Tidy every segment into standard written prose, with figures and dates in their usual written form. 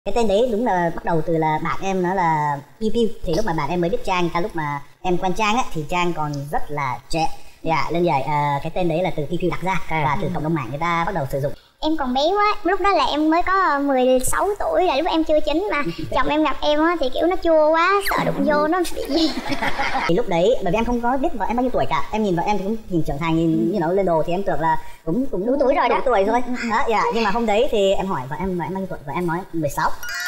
Cái tên đấy đúng là bắt đầu từ là bạn em nó là Piu Piu. Thì lúc mà bạn em mới biết Trang, lúc mà em quen Trang á thì Trang còn rất là trẻ. Dạ, nên vậy cái tên đấy là từ Piu Piu đặt ra và từ cộng đồng mạng người ta bắt đầu sử dụng. Em còn bé quá, lúc đó là em mới có 16 tuổi, là lúc em chưa chín mà chồng em gặp em á thì kiểu nó chua quá, sợ đụng vô nó bị gì. Thì lúc đấy bởi vì em không có biết vợ em bao nhiêu tuổi cả, em nhìn vợ em thì cũng nhìn trưởng thành, nhìn như nó lên đồ thì em tưởng là cũng đủ tuổi rồi, đủ tuổi rồi đó. Dạ, nhưng mà hôm đấy thì em hỏi vợ em bao nhiêu tuổi, vợ em nói 16.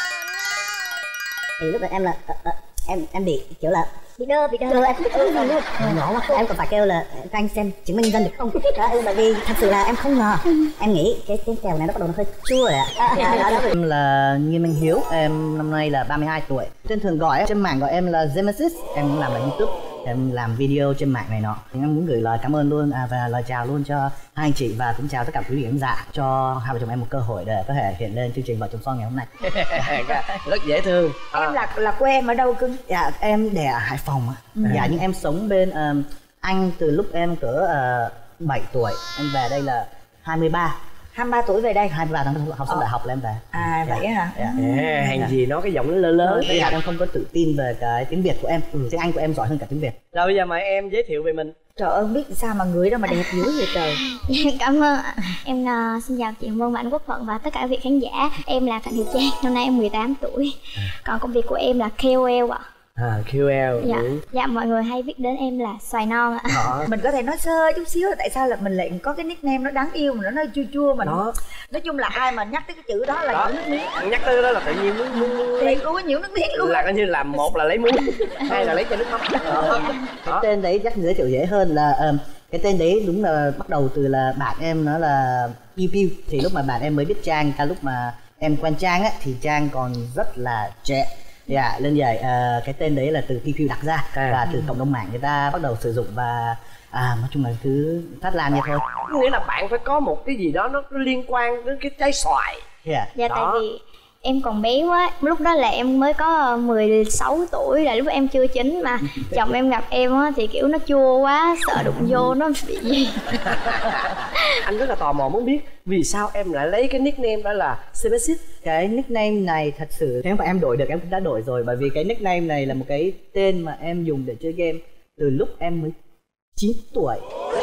Thì lúc đó em là em bị kiểu là bị đơ em không biết nhỏ quá, em còn phải kêu là các anh xem chứng minh nhân dân được không đó, bởi vì thật sự là em không ngờ. Em nghĩ cái kèo này nó bắt đầu nó hơi chua rồi ạ. Em là Nghiêm Minh Hiếu, em năm nay là 32 tuổi. Trên thường gọi trên mạng gọi em là Genesis. Em cũng làm ở YouTube, em làm video trên mạng này nọ. Em muốn gửi lời cảm ơn luôn và lời chào luôn cho hai anh chị và cũng chào tất cả quý vị khán giả, cho hai vợ chồng em một cơ hội để có thể hiện lên chương trình Vợ Chồng Son ngày hôm nay. Rất dễ thương. Em là quê em ở đâu cưng? Dạ, em đẻ ở Hải Phòng ạ. Dạ, nhưng em sống bên Anh từ lúc em cỡ 7 tuổi. Em về đây là 23 tuổi về đây. 23 tháng học xong đại học là em về. Vậy hả? Hàng gì nói cái giọng nó lớn lớn. Dạ, em không có tự tin về cái tiếng Việt của em. Tiếng Anh của em giỏi hơn cả tiếng Việt. Rồi bây giờ mời em giới thiệu về mình. Trời ơi, không biết sao mà người đó mà đẹp dữ vậy trời. Cảm ơn ạ. Em xin chào chị Vân và anh Quốc Thuận và tất cả quý vị khán giả. Em là Phạm Thị Trang, năm nay em 18 tuổi. Còn công việc của em là KOL ạ. KOL. Dạ. Dạ, mọi người hay biết đến em là Xoài Non ạ. Mình có thể nói sơ chút xíu là tại sao là mình lại có cái nickname nó đáng yêu mà nó chua chua mà nó. Nói chung là ai mà nhắc tới cái chữ đó là nhiễu nước miếng. Nhắc tới đó là tự nhiên muốn thiệt luôn á, nhiễu nước miếng luôn. Là coi như là một là lấy muối, hai là lấy cho nước mắm. Cái tên đấy chắc giới thiệu dễ hơn là cái tên đấy đúng là bắt đầu từ là bạn em nó là Piu Piu. Thì lúc mà bạn em mới biết Trang, lúc mà em quen Trang á thì Trang còn rất là trẻ. Dạ, nên vậy cái tên đấy là từ Piu Piu đặt ra và từ cộng đồng mạng người ta bắt đầu sử dụng và nói chung là cứ phát lan như thôi. Nghĩa là bạn phải có một cái gì đó nó liên quan đến cái trái xoài. Dạ, tại vì em còn bé quá, lúc đó là em mới có 16 tuổi, là lúc em chưa chín mà chồng em gặp em á thì kiểu nó chua quá, sợ đụng vô nó bị gì. Anh rất là tò mò muốn biết vì sao em lại lấy cái nickname đó là Genesis. Cái nickname này thật sự nếu mà em đổi được em cũng đã đổi rồi, bởi vì cái nickname này là một cái tên mà em dùng để chơi game từ lúc em mới 9 tuổi.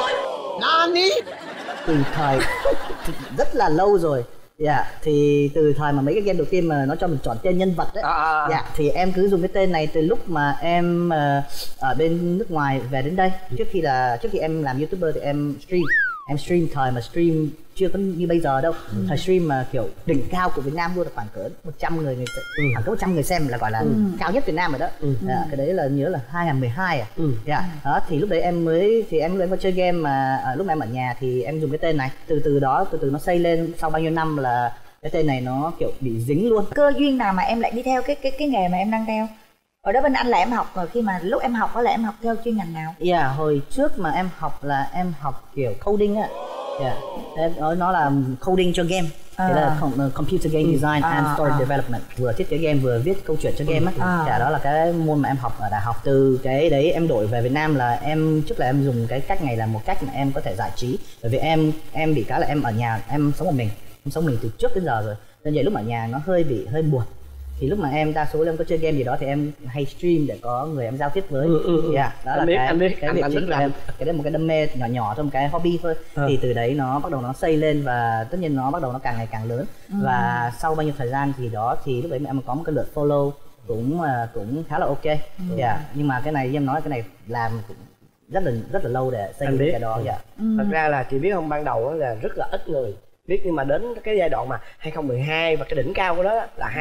Nani? Từ thời rất là lâu rồi. Dạ, thì từ thời mà mấy cái game đầu tiên mà nó cho mình chọn tên nhân vật đấy. Dạ, thì em cứ dùng cái tên này từ lúc mà em ở bên nước ngoài về đến đây. Trước khi em làm YouTuber thì em stream thời mà stream chưa có như bây giờ đâu. Thời stream mà kiểu đỉnh cao của Việt Nam luôn là khoảng cỡ 100 người khoảng cỡ 100 người xem là gọi là cao nhất Việt Nam rồi đó. Cái đấy là nhớ là 2012 dạ. Đó thì lúc đấy em có chơi game mà lúc mà em ở nhà thì em dùng cái tên này. Từ đó nó xây lên sau bao nhiêu năm là cái tên này nó kiểu bị dính luôn. Cơ duyên nào mà em lại đi theo cái nghề mà em đang theo? Ở đó bên anh là em học rồi, khi mà lúc em học đó là em học theo chuyên ngành nào? Dạ, hồi trước mà em học là em học kiểu coding á. Dạ, nó là coding cho game. Thế là computer game design and story development, vừa thiết kế game vừa viết câu chuyện cho game á. Dạ, đó là cái môn mà em học ở đại học. Từ cái đấy em đổi về Việt Nam là trước là em dùng cái cách này là một cách mà em có thể giải trí, bởi vì em bị cái là em ở nhà em sống một mình, từ trước đến giờ rồi, nên vậy lúc ở nhà nó hơi buồn. Thì lúc mà đa số em có chơi game gì đó thì em hay stream để có người em giao tiếp với. Đó là cái việc chính của em. Cái đấy một cái đam mê nhỏ thôi, một cái hobby thôi. Thì từ đấy nó bắt đầu nó xây lên và tất nhiên nó bắt đầu nó càng ngày càng lớn. Và sau bao nhiêu thời gian thì lúc đấy em có một cái lượt follow cũng khá là ok. Nhưng mà cái này em nói cái này làm cũng rất là lâu để xây dựng cái đó. Thật ra là chị biết không, ban đầu là rất là ít người biết, nhưng mà đến cái giai đoạn mà 2012 và cái đỉnh cao của đó là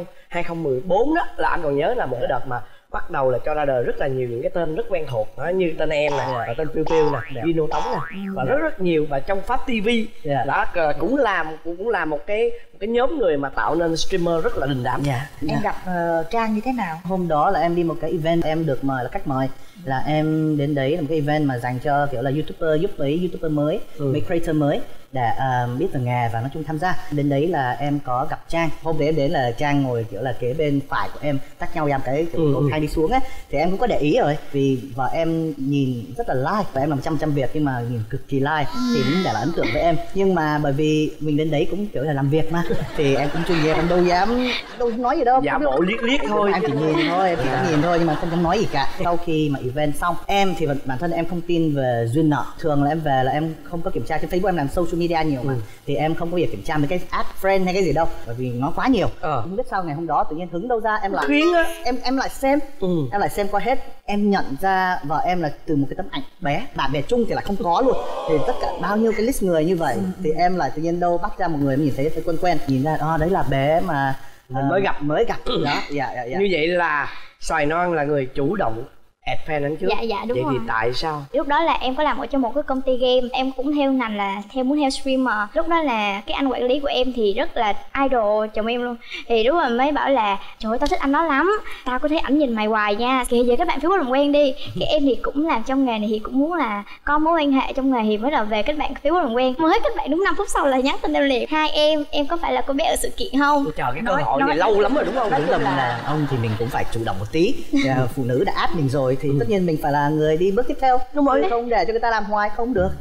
2014 đó, là anh còn nhớ là một cái đợt mà bắt đầu là cho ra đời rất là nhiều những cái tên rất quen thuộc đó, như tên em nè, và tên Piu Piu nè, Dino Tống nè, và rất nhiều. Và trong Pháp TV đó cũng là một cái nhóm người mà tạo nên streamer rất là đình đám. Em gặp Trang như thế nào? Hôm đó là em đi một cái event, em được mời là khách mời, là em đến đấy là một cái event mà dành cho kiểu là YouTuber, giúp với YouTuber mới, mấy creator mới để biết về nghề và nói chung tham gia. Đến đấy là em có gặp Trang. Hôm đấy em đến là Trang ngồi kiểu là kế bên phải của em, tách nhau ra một cái kiểu cầu thang đi xuống á. Thì em cũng có để ý rồi, vì vợ em nhìn rất là like và em làm trăm việc nhưng mà nhìn cực kỳ like thì cũng để là ấn tượng với em. Nhưng mà bởi vì mình đến đấy cũng kiểu là làm việc mà, thì em cũng chuyên nghiệp, em đâu nói gì đâu. Giả bộ liếc liếc thôi. Em chỉ nhìn thôi, em chỉ có nhìn thôi nhưng mà không nói gì cả. Sau khi mà event xong, em thì bản thân em không tin về duyên nợ. Thường là em về là em không có kiểm tra trên Facebook, em làm social media nhiều mà. Thì em không có việc kiểm tra mấy cái add friend hay cái gì đâu, bởi vì nó quá nhiều. Không biết sau ngày hôm đó tự nhiên hứng đâu ra em lại Khiến á. em lại xem. Em lại xem qua hết. Em nhận ra vợ em là từ một cái tấm ảnh bé, bạn bè chung thì lại không có luôn. Thì tất cả bao nhiêu cái list người như vậy thì em lại tự nhiên đâu bắt ra một người mình nhìn thấy quen quen, nhìn ra đấy là bé mà mình mới gặp đó. Dạ. Như vậy là Xoài Non là người chủ động add fan anh trước. Dạ đúng vậy rồi. Thì tại sao? Lúc đó là em có làm ở trong một cái công ty game, em cũng theo ngành là muốn theo streamer. Lúc đó là cái anh quản lý của em thì rất là idol chồng em luôn. Thì lúc mà mới bảo là trời ơi tao thích anh đó lắm, tao có thấy ảnh nhìn mày hoài nha, kìa giờ các bạn Facebook làm quen đi. Cái em thì cũng làm trong nghề này thì cũng muốn là có mối quan hệ trong nghề thì mới là về kết bạn Facebook làm quen. Mới kết bạn đúng 5 phút sau là nhắn tin em liền: hai em có phải là cô bé ở sự kiện không? Trời, cái cơ hội này lâu lắm rồi đúng không? Đúng là mình là ông thì mình cũng phải chủ động một tí. Phụ nữ đã add mình rồi thì tất nhiên mình phải là người đi bước tiếp theo. Đúng rồi, không để cho người ta làm hoài không được.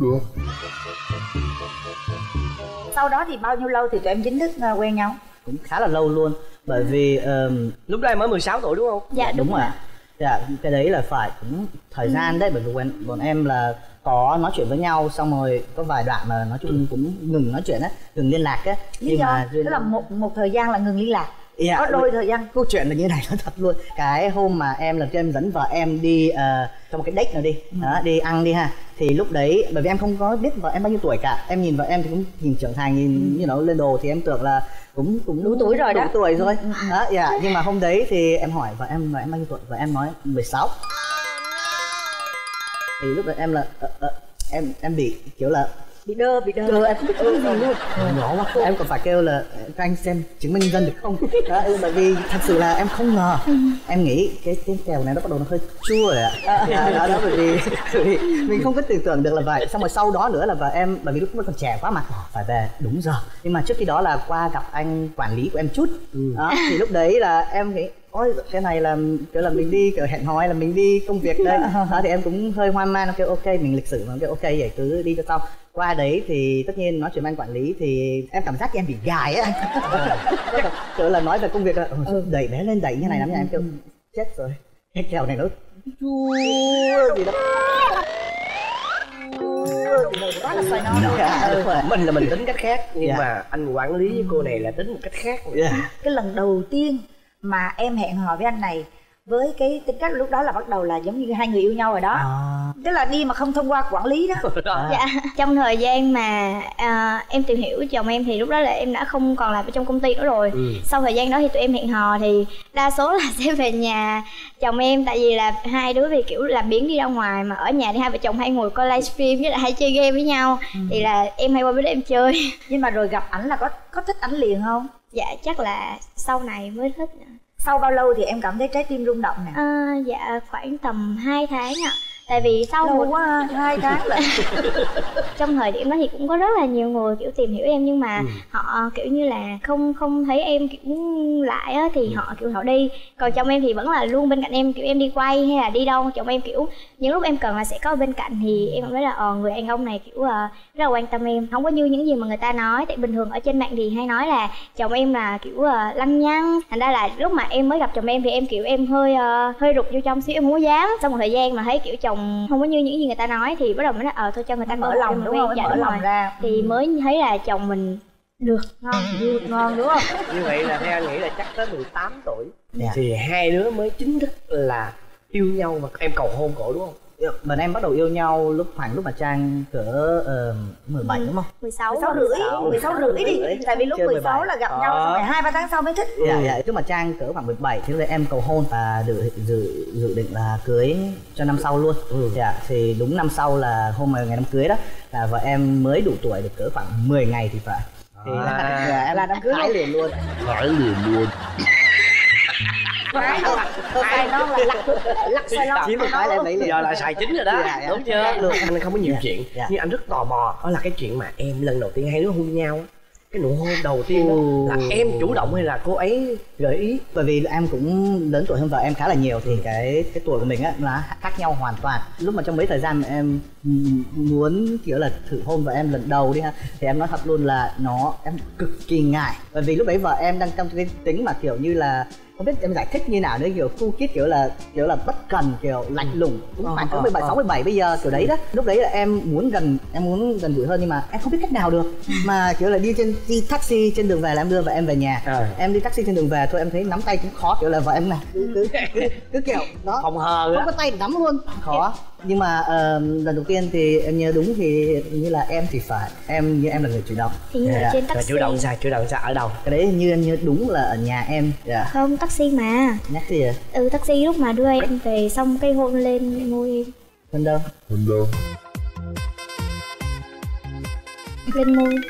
Sau đó thì bao nhiêu lâu thì tụi em chính thức quen nhau? Cũng khá là lâu luôn, bởi vì lúc đó em mới 16 tuổi đúng không? Dạ đúng rồi. Dạ, cái đấy là phải cũng thời gian đấy, bởi vì bọn em là có nói chuyện với nhau, xong rồi có vài đoạn mà nói chung cũng ngừng nói chuyện á, ngừng liên lạc á. Nhưng mà tức là một thời gian là ngừng liên lạc. Có đôi thời gian. Câu chuyện là như này, nó thật luôn. Cái hôm mà em lần trước em dẫn vợ em đi trong một cái date nào đi, đi ăn đi ha. Thì lúc đấy bởi vì em không có biết vợ em bao nhiêu tuổi cả, em nhìn vợ em thì cũng nhìn trưởng thành, nhìn như nó lên đồ thì em tưởng là cũng đủ tuổi rồi, đủ tuổi rồi. Đó, dạ. Nhưng mà hôm đấy thì em hỏi vợ em bao nhiêu tuổi, vợ em nói 16. Thì lúc đấy em là em bị kiểu là bị đơ em không biết cái gì luôn, nhỏ quá. Em còn phải kêu là cho anh xem chứng minh nhân dân được không. Đó, bởi vì thật sự là em không ngờ. Em nghĩ cái kèo này nó bắt đầu nó hơi chua rồi ạ. Đó bởi vì mình không có tưởng tượng được là vậy. Xong rồi sau đó nữa là vợ em, bởi vì lúc còn trẻ quá mà phải về đúng giờ, nhưng mà trước khi đó là qua gặp anh quản lý của em chút. Đó, thì lúc đấy là em nghĩ ôi cái này là kiểu là mình đi kiểu hẹn hò là mình đi công việc đây. Đó thì em cũng hơi hoang mang, kêu ok mình lịch sự mà, kêu ok vậy cứ đi cho xong. Qua đấy thì tất nhiên nói chuyện với anh quản lý thì em cảm giác như em bị gài á. Kiểu là nói về công việc là đẩy bé lên đẩy như này lắm nha, em kêu chết rồi, cái kèo này nó chua gì đó. Quá là xoài non. Mình là mình tính cách khác nhưng mà anh quản lý với cô này là tính một cách khác. Cái lần đầu tiên mà em hẹn hò với anh này với cái tính cách lúc đó là bắt đầu là giống như hai người yêu nhau rồi đó. Tức là đi mà không thông qua quản lý đó. Dạ, trong thời gian mà em tìm hiểu chồng em thì lúc đó là em đã không còn làm ở trong công ty nữa rồi. Sau thời gian đó thì tụi em hẹn hò thì đa số là sẽ về nhà chồng em, tại vì là hai đứa vì kiểu làm biếng đi ra ngoài, mà ở nhà thì hai vợ chồng hay ngồi coi livestream với lại hay chơi game với nhau. Thì là em hay qua bên đó em chơi. Nhưng mà rồi gặp ảnh là có thích ảnh liền không? Dạ chắc là sau này mới thích. Sau bao lâu thì em cảm thấy trái tim rung động nè? Dạ khoảng tầm 2 tháng ạ. Tại vì sau lâu quá 2 tháng là trong thời điểm đó thì cũng có rất là nhiều người kiểu tìm hiểu em, nhưng mà họ kiểu như là không thấy em kiểu lại á thì họ kiểu họ đi. Còn chồng em thì vẫn là luôn bên cạnh em, kiểu em đi quay hay là đi đâu chồng em kiểu những lúc em cần là sẽ có bên cạnh. Thì em cảm thấy là người đàn ông này kiểu rất là quan tâm em, không có như những gì mà người ta nói. Tại bình thường ở trên mạng thì hay nói là chồng em là kiểu lăng nhăng, thành ra là lúc mà em mới gặp chồng em thì em kiểu em hơi rụt vô trong xíu, em không có dám. Sau một thời gian mà thấy kiểu chồng không có như những gì người ta nói thì bắt đầu mới nói thôi cho người ta mở lòng đúng không? Dạ, mở lòng ra thì mới thấy là chồng mình được ngon đúng không? Như vậy là theo anh nghĩ là chắc tới 18 tuổi thì hai đứa mới chính thức là yêu nhau mà em cầu hôn cổ đúng không? Bọn em bắt đầu yêu nhau lúc mà Trang cỡ 17 đúng không? 16 rưỡi đi. Tại vì lúc 16 là gặp nhau xong rồi 2-3 tháng sau mới thích. Dạ, lúc mà Trang cỡ khoảng 17 thì em cầu hôn và dự định là cưới cho năm sau luôn. Dạ, thì đúng năm sau là hôm ngày đám cưới đó là vợ em mới đủ tuổi được cỡ khoảng 10 ngày thì phải. Thì em là đám cưới hái liền luôn. Xoài non là lắc xoài non. Chỉ một cái là em lấy liền. Giờ là xài chính rồi đó. Đúng chưa? Anh không có nhiều chuyện. Dạ. Nhưng anh rất tò mò đó là cái chuyện mà em lần đầu tiên hai đứa hôn nhau á, cái nụ hôn đầu tiên đó là em chủ động hay là cô ấy gợi ý? Bởi vì em cũng lớn tuổi hơn vợ em khá là nhiều thì cái tuổi của mình á là khác nhau hoàn toàn. Lúc mà trong mấy thời gian mà em muốn kiểu là thử hôn vợ em lần đầu đi ha, thì em nói thật luôn là em cực kỳ ngại. Bởi vì lúc đấy vợ em đang trong cái tính mà kiểu như là không biết em giải thích như nào nữa, kiểu cool kid, kiểu là bất cần, kiểu lạnh lùng, cũng khoảng cỡ 16-17 bây giờ kiểu đấy đó. Lúc đấy là em muốn gần gũi hơn nhưng mà em không biết cách nào được. Mà kiểu là đi taxi trên đường về là em đưa vợ em về nhà. Em đi taxi trên đường về thôi em thấy nắm tay cũng khó, kiểu là vợ em này cứ kiểu đó, phòng hờ không có tay để nắm luôn, khó. Nhưng mà lần đầu tiên thì em nhớ đúng thì như là em là người chủ động. Thì như ở trên taxi. Chủ động sao ở đâu? Cái đấy như em nhớ đúng là ở nhà em. Không, taxi mà. Taxi à? Taxi lúc mà đưa em về xong cái hôn lên môi em. Lên đâu? Lên môi.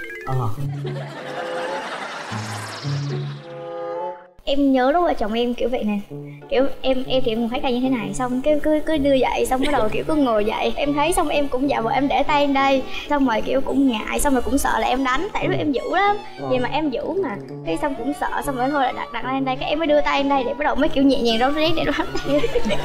Em nhớ lúc vợ chồng em kiểu vậy nè, kiểu em thì em thấy như thế này, xong cái cứ đưa dậy, xong bắt đầu kiểu cứ ngồi dậy, em thấy xong em cũng dạ vợ em để tay em đây, xong rồi kiểu cũng ngại, xong rồi cũng sợ là em đánh, tại lúc em dữ lắm, vậy mà em dữ mà cái xong cũng sợ, xong rồi thôi là đặt tay em đây, cái em mới đưa tay em đây để bắt đầu mới kiểu nhẹ nhàng rón rén để đoán tay.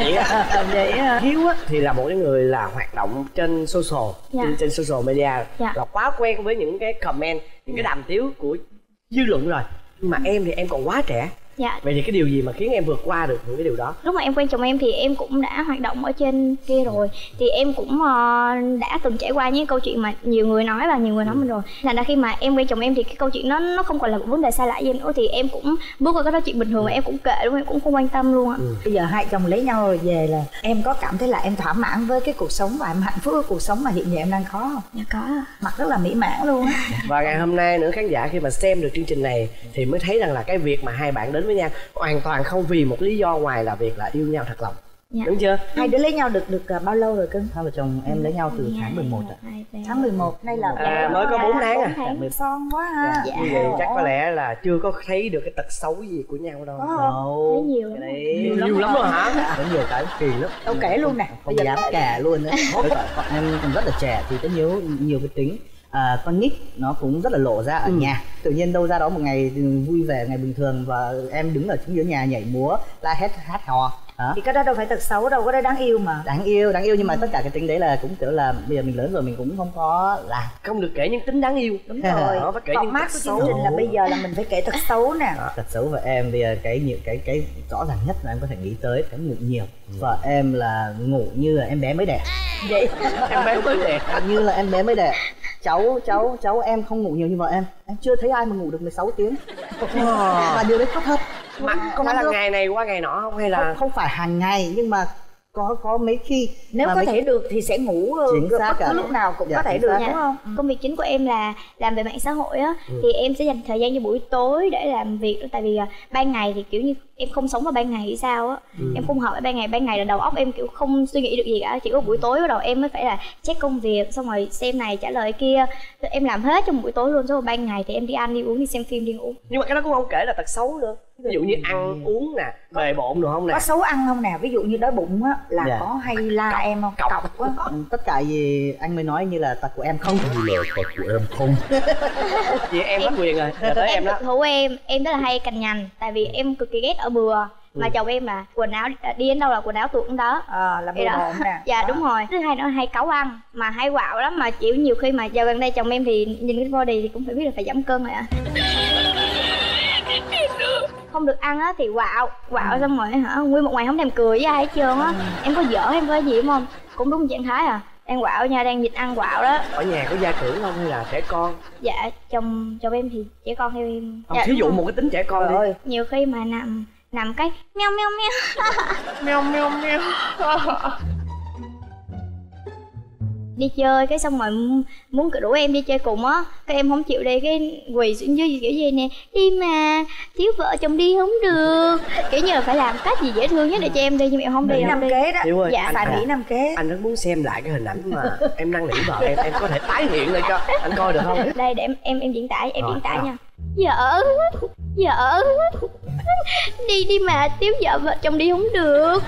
Vậy Hiếu á thì là một cái người là hoạt động trên social, trên social media, là quá quen với những cái comment, những cái đàm tiếu của dư luận rồi, nhưng mà em thì em còn quá trẻ. Vậy thì cái điều gì mà khiến em vượt qua được những cái điều đó? Lúc mà em quen chồng em thì em cũng đã hoạt động ở trên kia rồi, thì em cũng đã từng trải qua những câu chuyện mà nhiều người nói và nhiều người nói mình rồi. Thành ra khi mà em quen chồng em thì cái câu chuyện nó không còn là một vấn đề xa lạ với em nữa, thì em cũng bước qua cái đó chuyện bình thường và em cũng kệ luôn, em cũng không quan tâm luôn ạ. Bây giờ hai chồng lấy nhau rồi về là em có cảm thấy là em thỏa mãn với cái cuộc sống và em hạnh phúc với cuộc sống mà hiện giờ em đang có không? Dạ có. Mặt rất là mỹ mãn luôn á. Và ngày hôm nay nữa khán giả khi mà xem được chương trình này thì mới thấy rằng là cái việc mà hai bạn đến với nhau hoàn toàn không vì một lý do ngoài là việc là yêu nhau thật lòng. Đúng chưa? Hai đứa lấy nhau được bao lâu rồi cưng? Hai vợ chồng em lấy nhau từ tháng 11 ạ. Tháng 11 nay là mới có 4 tháng à. Son quá ha. Như vậy chắc có lẽ là chưa có thấy được cái tật xấu gì của nhau đâu. Thấy nhiều lắm. Nhiều lắm rồi hả? Có nhiều cái kỳ lắm. Đâu kể luôn nè. Không dám kể luôn đấy. Em còn rất là trẻ thì có nhiều cái tính con nít nó cũng rất là lộ ra ở nhà. Tự nhiên đâu ra đó một ngày vui vẻ, ngày bình thường và em đứng ở chính giữa nhà nhảy múa la hét hát hò. Thì cái đó đâu phải tật xấu đâu, cái đó đáng yêu mà. Đáng yêu nhưng mà tất cả cái tính đấy là cũng kiểu là bây giờ mình lớn rồi mình cũng không có làm. Không được kể những tính đáng yêu. Đúng rồi. Phải kể những mát của chương trình là bây giờ là mình phải kể tật xấu nè. Tật xấu của em bây giờ cái rõ ràng nhất mà em có thể nghĩ tới cái ngủ nhiều. Vợ em là ngủ như là em bé mới đẻ. Vậy em bé mới đẻ như là em bé mới đẻ. Cháu em không ngủ nhiều như vợ em chưa thấy ai mà ngủ được 16 tiếng. Và điều đấy có thật. Mà có phải là ngày này qua ngày nọ không hay là không phải hàng ngày, nhưng mà có mấy khi nếu có thể được thì sẽ ngủ bất cứ lúc nào cũng có thể được, đúng không? Công việc chính của em là làm về mạng xã hội á, thì em sẽ dành thời gian cho buổi tối để làm việc, tại vì ban ngày thì kiểu như em không sống vào ban ngày hay sao á, em không hợp với ban ngày là đầu óc em kiểu không suy nghĩ được gì cả, chỉ có buổi tối bắt đầu em mới phải là check công việc, xong rồi xem này trả lời kia, em làm hết trong buổi tối luôn, rồi ban ngày thì em đi ăn đi uống, đi xem phim đi ngủ. Nhưng mà cái đó cũng không kể là tật xấu nữa, ví dụ như ăn uống nè, bề bộn được không nè? Có xấu ăn không nè? Ví dụ như đói bụng á là có hay la em không? Cọc quá. Tất cả gì anh mới nói như là tật của em không. Vậy em hết quyền rồi, giờ tới em đó. Cực thủ em rất là hay cằn nhằn, tại vì em cực kỳ ghét ở bừa. Mà chồng em là quần áo đi đến đâu là quần áo tuột đến đó. Là bừa bộn nè. Dạ đúng rồi. Thứ hai nữa hay cáu ăn, mà hay quạo lắm, mà chịu nhiều khi mà giờ gần đây chồng em thì nhìn cái body thì cũng phải biết là phải giảm cân rồi ạ. Không được ăn á thì quạo xong rồi hả, nguyên một ngày không thèm cười với ai hết trơn á. Em có dở em có gì không? Cũng đúng trạng thái à. Đang quạo nha, đang dịch ăn quạo đó. Ở nhà có gia trưởng không hay là trẻ con? Dạ chồng em thì trẻ con theo em. Dạ, thí dụ một cái tính trẻ con đi. Nhiều khi mà nằm cái meo meo meo meo meo meo đi chơi cái xong rồi muốn rủ em đi chơi cùng á, cái em không chịu đi, cái quỳ xuống dưới kiểu gì nè, đi mà thiếu vợ chồng đi không được, kiểu như là phải làm cách gì dễ thương nhất để cho em đi, nhưng mà em không đi. Nam kế đó. Ơi, dạ phải nghĩ nam kế. Anh rất muốn xem lại cái hình ảnh mà em năn nỉ vợ em có thể tái hiện lại cho anh coi được không? Đây để em diễn tả nha. Vợ đi mà tiếp vợ chồng đi không được.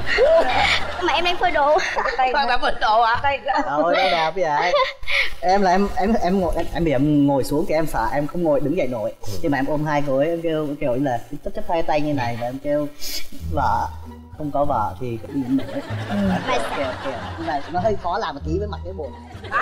Mà em đang phơi đồ. Bạn đã phơi đồ à? Thôi đâu đẹp vậy. Em là em ngồi em bị em ngồi xuống cái em sợ em không ngồi đứng dậy nổi. Nhưng mà em ôm hai gối em kêu như là chấp hai tay như này và em kêu vợ không có vợ thì cũng đứng nổi. Kiểu nó hơi khó làm một tí với mặt cái bộ này.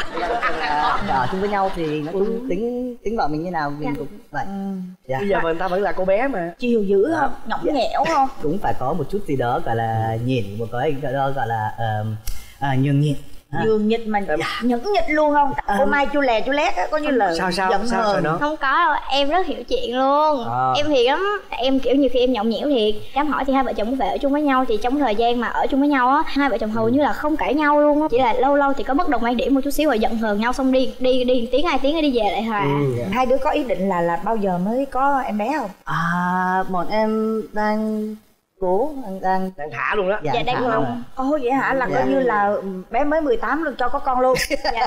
Ở chung với nhau thì nó cũng tính vợ mình như nào mình cũng vậy. Bây giờ người ta vẫn là cô bé mà. Chiều dữ không? Nhõng nhẽo không? Cũng phải có một chút gì đó gọi là nhịn, một cái đó gọi là nhường nhịn. Nhường nhịn mà nhẫn nhịn luôn không? Cô Mai chu lè chu lét á, coi như là sao đó. Không có đâu, em rất hiểu chuyện luôn. Em thiệt lắm, em kiểu nhiều khi em nhõng nhẽo thiệt. Dám hỏi thì hai vợ chồng có về ở chung với nhau thì trong thời gian mà ở chung với nhau á, hai vợ chồng hầu như là không cãi nhau luôn á. Chỉ là lâu lâu thì có bất đồng quan điểm một chút xíu rồi giận hờn nhau xong đi tiếng 2 tiếng đi về lại hòa. Hai đứa có ý định là bao giờ mới có em bé không? Bọn em đang cố đang thả luôn đó. Dạ đang mong. Ồ vậy hả? Là coi như là bé mới 18 luôn cho có con luôn.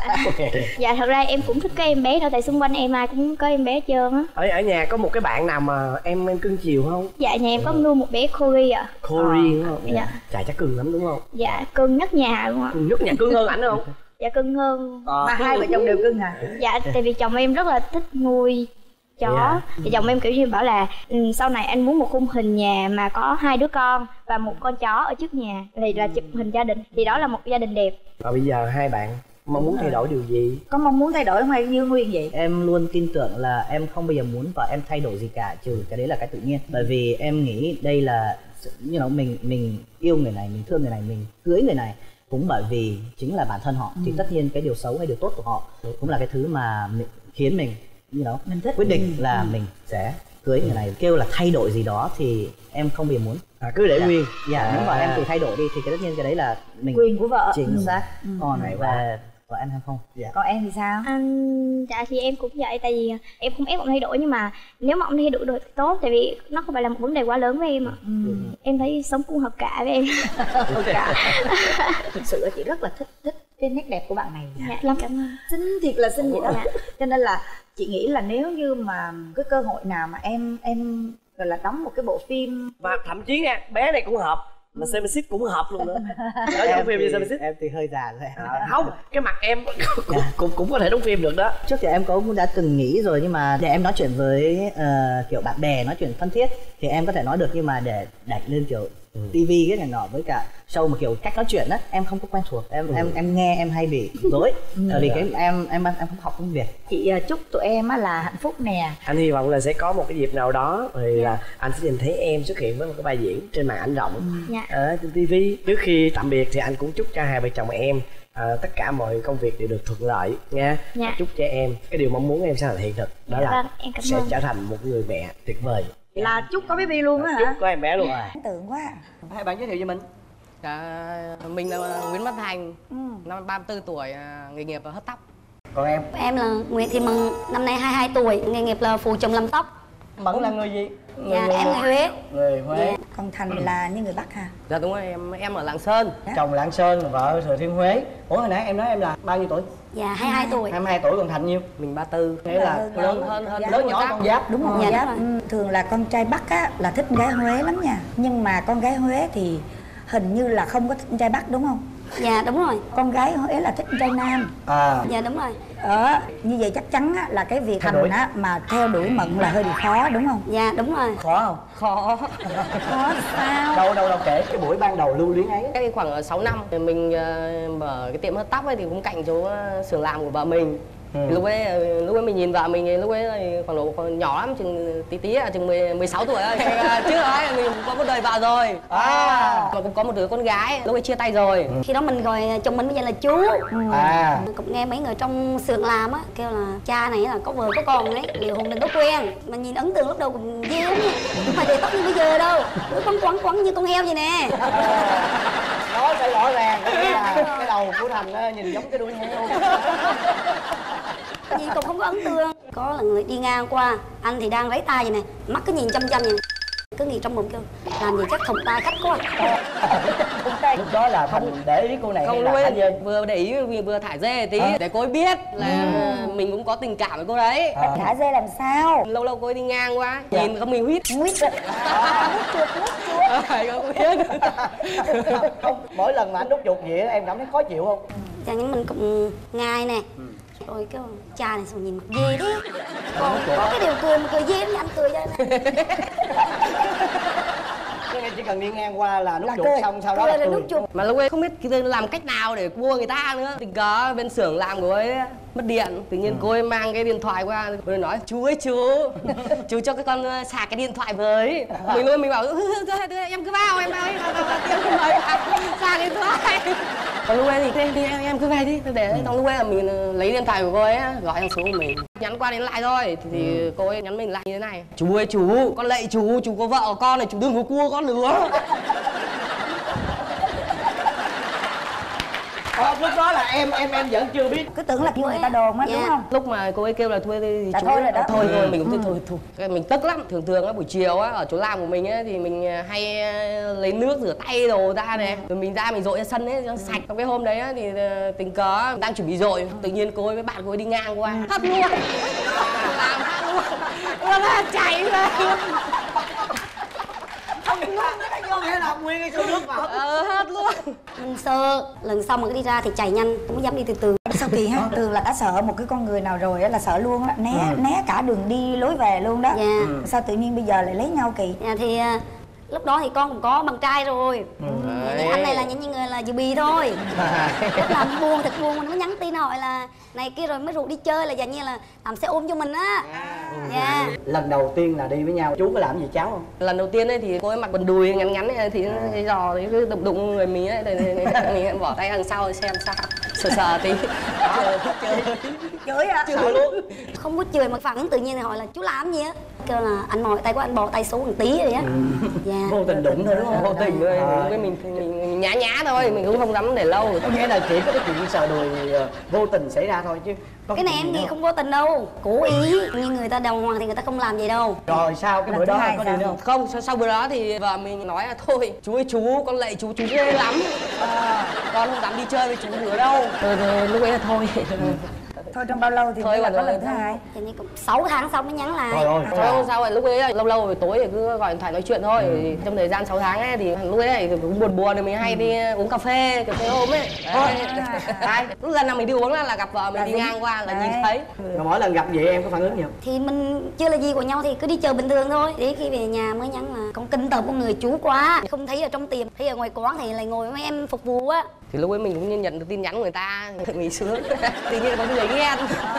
Dạ thật ra em cũng thích cái em bé thôi, tại xung quanh em ai cũng có em bé hết trơn á. Ở nhà có một cái bạn nào mà em cưng chiều không? Dạ nhà em có nuôi một bé Corgi ạ. Corgi đúng không? Dạ. Chà chắc cưng lắm đúng không? Dạ cưng nhất nhà luôn ạ. Nhất nhà cưng hơn ảnh không? Dạ cưng hơn. Mà hai vợ chồng đều cưng hả? Dạ tại vì chồng em rất là thích nuôi chó. Thì chồng em kiểu như bảo là sau này anh muốn một khung hình nhà mà có 2 đứa con và một con chó ở trước nhà thì là chụp hình gia đình, thì đó là một gia đình đẹp. Và bây giờ hai bạn mong muốn thay đổi điều gì? Có mong muốn thay đổi không hay như nguyên vậy? Em luôn tin tưởng là em không bao giờ muốn vợ em thay đổi gì cả, trừ cái đấy là cái tự nhiên. Bởi vì em nghĩ đây là mình yêu người này, mình thương người này, mình cưới người này cũng bởi vì chính là bản thân họ. Thì tất nhiên cái điều xấu hay điều tốt của họ cũng là cái thứ mà khiến mình mình thích quyết định là mình sẽ cưới người này. Kêu là thay đổi gì đó thì em không bao giờ muốn. Cứ để nguyên. Nếu mà em tự thay đổi đi thì tất nhiên cái đấy là mình quyền của vợ. Chính xác. Còn về vợ em hay không? Còn em thì sao? Dạ thì em cũng vậy, tại vì em không ép ông thay đổi, nhưng mà nếu mà ông thay đổi được thì tốt, tại vì nó không phải là một vấn đề quá lớn với em ạ. Em thấy sống cũng hợp cả với em. Hợp cả. Thực sự chị rất là thích cái nét đẹp của bạn này. Dạ lắm, cảm ơn. Xinh thiệt là xinh vậy đó. Cho nên là chị nghĩ là nếu như mà cái cơ hội nào mà em gọi là đóng một cái bộ phim, và thậm chí nha, bé này cũng hợp mà Semesis cũng hợp luôn nữa. Đó đóng phim như Semesis. Em thì hơi già rồi. Không, cái mặt em cũng có thể đóng phim được đó. Trước thì em cũng đã từng nghĩ rồi, nhưng mà để em nói chuyện với kiểu bạn bè, nói chuyện thân thiết thì em có thể nói được, nhưng mà để đẩy lên kiểu tivi cái này nọ với cả show mà kiểu cách nói chuyện á, em không có quen thuộc. Em nghe em hay bị rối. Bởi vì cái em không học tiếng Việt. Chị chúc tụi em á là hạnh phúc nè. Anh hy vọng là sẽ có một cái dịp nào đó thì là anh sẽ nhìn thấy em xuất hiện với một cái vai diễn trên màn ảnh rộng ở trên tivi. Trước khi tạm biệt thì anh cũng chúc cho hai vợ chồng em tất cả mọi công việc đều được thuận lợi nha. Chúc cho em cái điều mong muốn em sẽ là hiện thực, đó là sẽ trở thành một người mẹ tuyệt vời. Là chúc có baby luôn á hả? Chúc có em bé luôn. Ấn tượng quá. Hai bạn giới thiệu cho mình. Mình là Nguyễn Văn Thành, năm 34 tuổi, nghề nghiệp là hớt tóc. Còn em? Em là Nguyễn Thị Mừng, năm nay 22 tuổi, nghề nghiệp là phụ chồng làm tóc. Mẫn là người gì? Dạ, em người Huế. Người Huế. Còn Thành là như người Bắc hả? Dạ đúng rồi, em ở Lạng Sơn. Chồng Lạng Sơn, vợ Thừa Thiên Huế. Ủa hồi nãy em nói em là bao nhiêu tuổi? Dạ 22 tuổi. 22 tuổi, còn Thành nhiêu? Mình 34. Thế là lớn hơn lớn nhỏ con giáp. Đúng rồi. Dạ, Giáp. đúng rồi. Thường là con trai Bắc á là thích con gái Huế lắm nha. Nhưng mà con gái Huế thì hình như là không có thích con trai Bắc đúng không? Dạ đúng rồi. Con gái Huế là thích con trai Nam. Dạ đúng rồi. Như vậy chắc chắn á, là cái việc Thành á mà theo đuổi Mận là hơi bị khó đúng không? Dạ đúng rồi. Khó không? Khó. Khó sao? Đâu kể cái buổi ban đầu lưu luyến ấy. Cách đây khoảng 6 năm thì mình mở cái tiệm hớt tóc ấy, thì cũng cạnh chỗ xưởng làm của vợ mình. Lúc ấy mình nhìn vợ mình, lúc ấy khoảng độ còn nhỏ lắm, chừng tí chừng 16 tuổi thôi. Trước ấy mình cũng có một đời vợ rồi. Mà cũng có một đứa con gái, lúc ấy chia tay rồi. Khi đó mình gọi chồng mình bây giờ là chú. Cũng nghe mấy người trong xưởng làm á kêu là cha này là có vợ có con đấy, liệu hồn đừng có quen. Mà nhìn ấn tượng lúc đầu cũng ghê lắm, không phải để tóc như bây giờ đâu, nó quấn như con heo vậy nè. Nói phải rõ ràng, cái đầu của Thành nhìn giống cái đuôi heo. Gì còn không có ấn tượng. Có là người đi ngang qua, anh thì đang lấy tay vậy nè, mắt cứ nhìn chăm chăm vậy, cứ nghĩ trong bụng kêu làm gì chắc thùng tay khách quá. Lúc đó là Thành để ý cô này. Không, lúc ấy vừa để ý vừa thả dê tí để cô ấy biết là mình cũng có tình cảm với cô đấy. Thả dê làm sao? Lâu cô ấy đi ngang qua nhìn không mình huýt. Không biết. Không, mỗi lần mà anh đút chuột vậy em cảm thấy khó chịu không? Cha những mình cũng ngài nè. Rồi cái cha này sao nhìn mặt dê thế. Còn có cái điều cười mà cười dê thì anh cười cho nè. Nên em chỉ cần đi ngang qua là nút Là chuột cười. xong sau đó Cười là rồi cười. nút chuột. Mà lúc ấy không biết làm cách nào để mua người ta nữa. Tình cờ bên xưởng làm của ấy mất điện, tự nhiên cô ấy mang cái điện thoại qua, cô ấy nói chú ơi chú cho cái con sạc cái điện thoại với. Mình bảo em cứ vào em không nói sạc điện thoại. Còn lúc ấy thì em cứ về đi, để trong lúc ấy là mình lấy điện thoại của cô ấy gọi sang số của mình, nhắn qua đến lại thôi thì cô ấy nhắn mình lại như thế này: chú ơi chú, con lạy chú có vợ có con này, chú đừng có cua con nữa. Lúc đó là em vẫn chưa biết. Cứ tưởng là kêu người ta đồn á, đúng không? Lúc mà cô ấy kêu là thôi thì Là chú thôi rồi đó. thôi mình cũng thôi. Cái mình tức lắm. Thường á buổi chiều á ở chỗ làm của mình ấy thì mình hay lấy nước rửa tay đồ ra này, rồi mình ra mình dội ra sân ấy cho sạch. Trong cái hôm đấy á thì tình cờ đang chuẩn bị dội, tự nhiên cô ấy với bạn cô ấy đi ngang qua, hất luôn. Làm hất luôn. Nó chạy ra. Có nghĩa là nguyên cái xô nước vào. Hết luôn. Mình sợ lần sau mà cứ đi ra thì chạy nhanh, không dám đi từ từ. Sao kỳ ha, thường là đã sợ một cái con người nào rồi á là sợ luôn á, né cả đường đi lối về luôn đó. Dạ. Sao tự nhiên bây giờ lại lấy nhau kỳ? Dạ thì lúc đó thì con cũng có bạn trai rồi. Thì anh này là những người là dự bì thôi. Lúc làm buồn thật buồn mà nó mới nhắn tin hỏi là này kia rồi mới rủ đi chơi là dạng như là làm xe ôm cho mình á. Dạ. Lần đầu tiên là đi với nhau chú có làm gì cháu không? Lần đầu tiên ấy thì cô ấy mặc quần đùi ngắn ấy, thì cái giò thì cứ đụng người mình ấy, mình bỏ tay đằng sau xem sao, sờ tí. Chửi à? Sợ luôn. Không có chửi mà phản ứng tự nhiên thì hỏi là chú làm gì á, kêu là anh mỏi tay của anh bỏ tay xuống một tí rồi á. Dạ. Vô tình đụng thôi đúng không? Vô tình thôi, với mình nhá thôi, mình cũng không dám để lâu. Có nghĩa là chỉ có cái chuyện sờ đùi vô tình xảy ra thôi chứ có Cái này em nghĩ không vô tình đâu, cố ý. Như người ta đàng hoàng thì người ta không làm vậy đâu. Rồi sao cái bữa đó có đi nữa không? Không, sau bữa đó thì vợ mình nói là thôi chú ơi chú, con lạy chú ghê lắm, con không dám đi chơi với chú nữa đâu. Rồi lúc ấy là thôi. Thôi trong bao lâu thì Thôi mới là còn có rồi. lần thứ hai? Thì như cũng 6 tháng sau mới nhắn lại. Rồi Không sao rồi, lúc ấy là lâu rồi tối thì cứ gọi điện thoại nói chuyện thôi. Thì trong thời gian 6 tháng ấy thì lúc ấy thì cũng buồn thì mình hay đi uống cà phê hôm ấy. Đấy. Lúc lần nào mình đi uống là gặp vợ mình đi ngang qua là nhìn thấy. Rồi mỗi lần gặp vậy em có phản ứng gì không? Thì mình chưa là gì của nhau thì cứ đi chờ bình thường thôi. Đến khi về nhà mới nhắn là con kinh tởm con người chú quá, không thấy ở trong tiệm, thấy ở ngoài quán thì lại ngồi với mấy em phục vụ á. Thì lúc ấy mình cũng nhận được tin nhắn của người ta, mình sướng. Tự nhiên có người ghen.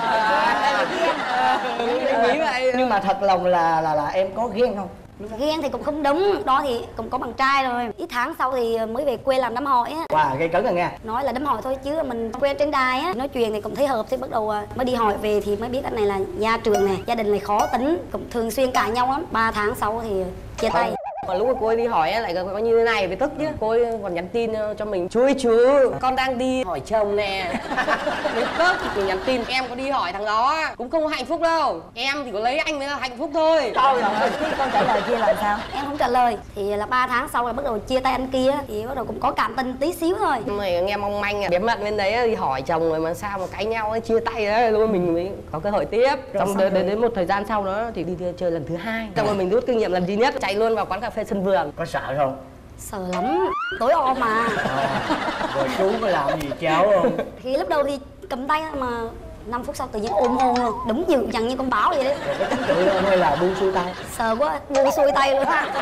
Nghĩ vậy. Nhưng mà thật lòng là em có ghen không? Ghen thì cũng không đúng, đó thì cũng có bạn trai rồi. Ít tháng sau thì mới về quê làm đám hỏi á. Wow, gây cấn rồi nha. Nói là đám hỏi thôi chứ mình quen trên đài á, nói chuyện thì cũng thấy hợp thì bắt đầu mới đi hỏi về thì mới biết anh này là gia trường này, gia đình này khó tính, cũng thường xuyên cãi nhau lắm. 3 tháng sau thì chia tay. Còn lúc mà cô ấy đi hỏi ấy, lại có như thế này mới tức chứ. Cô ấy còn nhắn tin cho mình: chú ơi chú, con đang đi hỏi chồng nè. Mới tức. Mình nhắn tin: em có đi hỏi thằng đó cũng không hạnh phúc đâu, em thì có lấy anh mới là hạnh phúc thôi. Thôi rồi, cái con trả lời kia là sao? Em không trả lời. Thì là 3 tháng sau là bắt đầu chia tay anh kia. Thì bắt đầu cũng có cảm tình tí xíu thôi. Mày nghe mong manh bí mật bên đấy đi hỏi chồng rồi mà sao mà cãi nhau ấy, chia tay đấy, lúc mình mới có cơ hội tiếp. Xong đến một thời gian sau đó thì đi chơi lần thứ hai. Xong rồi mình rút kinh nghiệm lần duy nhất, chạy luôn vào quán cà phê Sân Vườn. Có sợ không? Sợ lắm, tối om mà. Rồi chú có làm gì cháu không? Thì lúc đầu thì cầm tay mà 5 phút sau tự nhiên ôm hôn luôn, đúng dữ dằn như con báo vậy đấy. Rồi có tính chửi không hay là buông xuôi tay? Sợ quá, buông xuôi tay luôn á.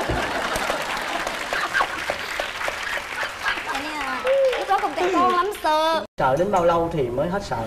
Lúc đó còn trẻ con lắm, sợ. Sợ đến bao lâu thì mới hết sợ?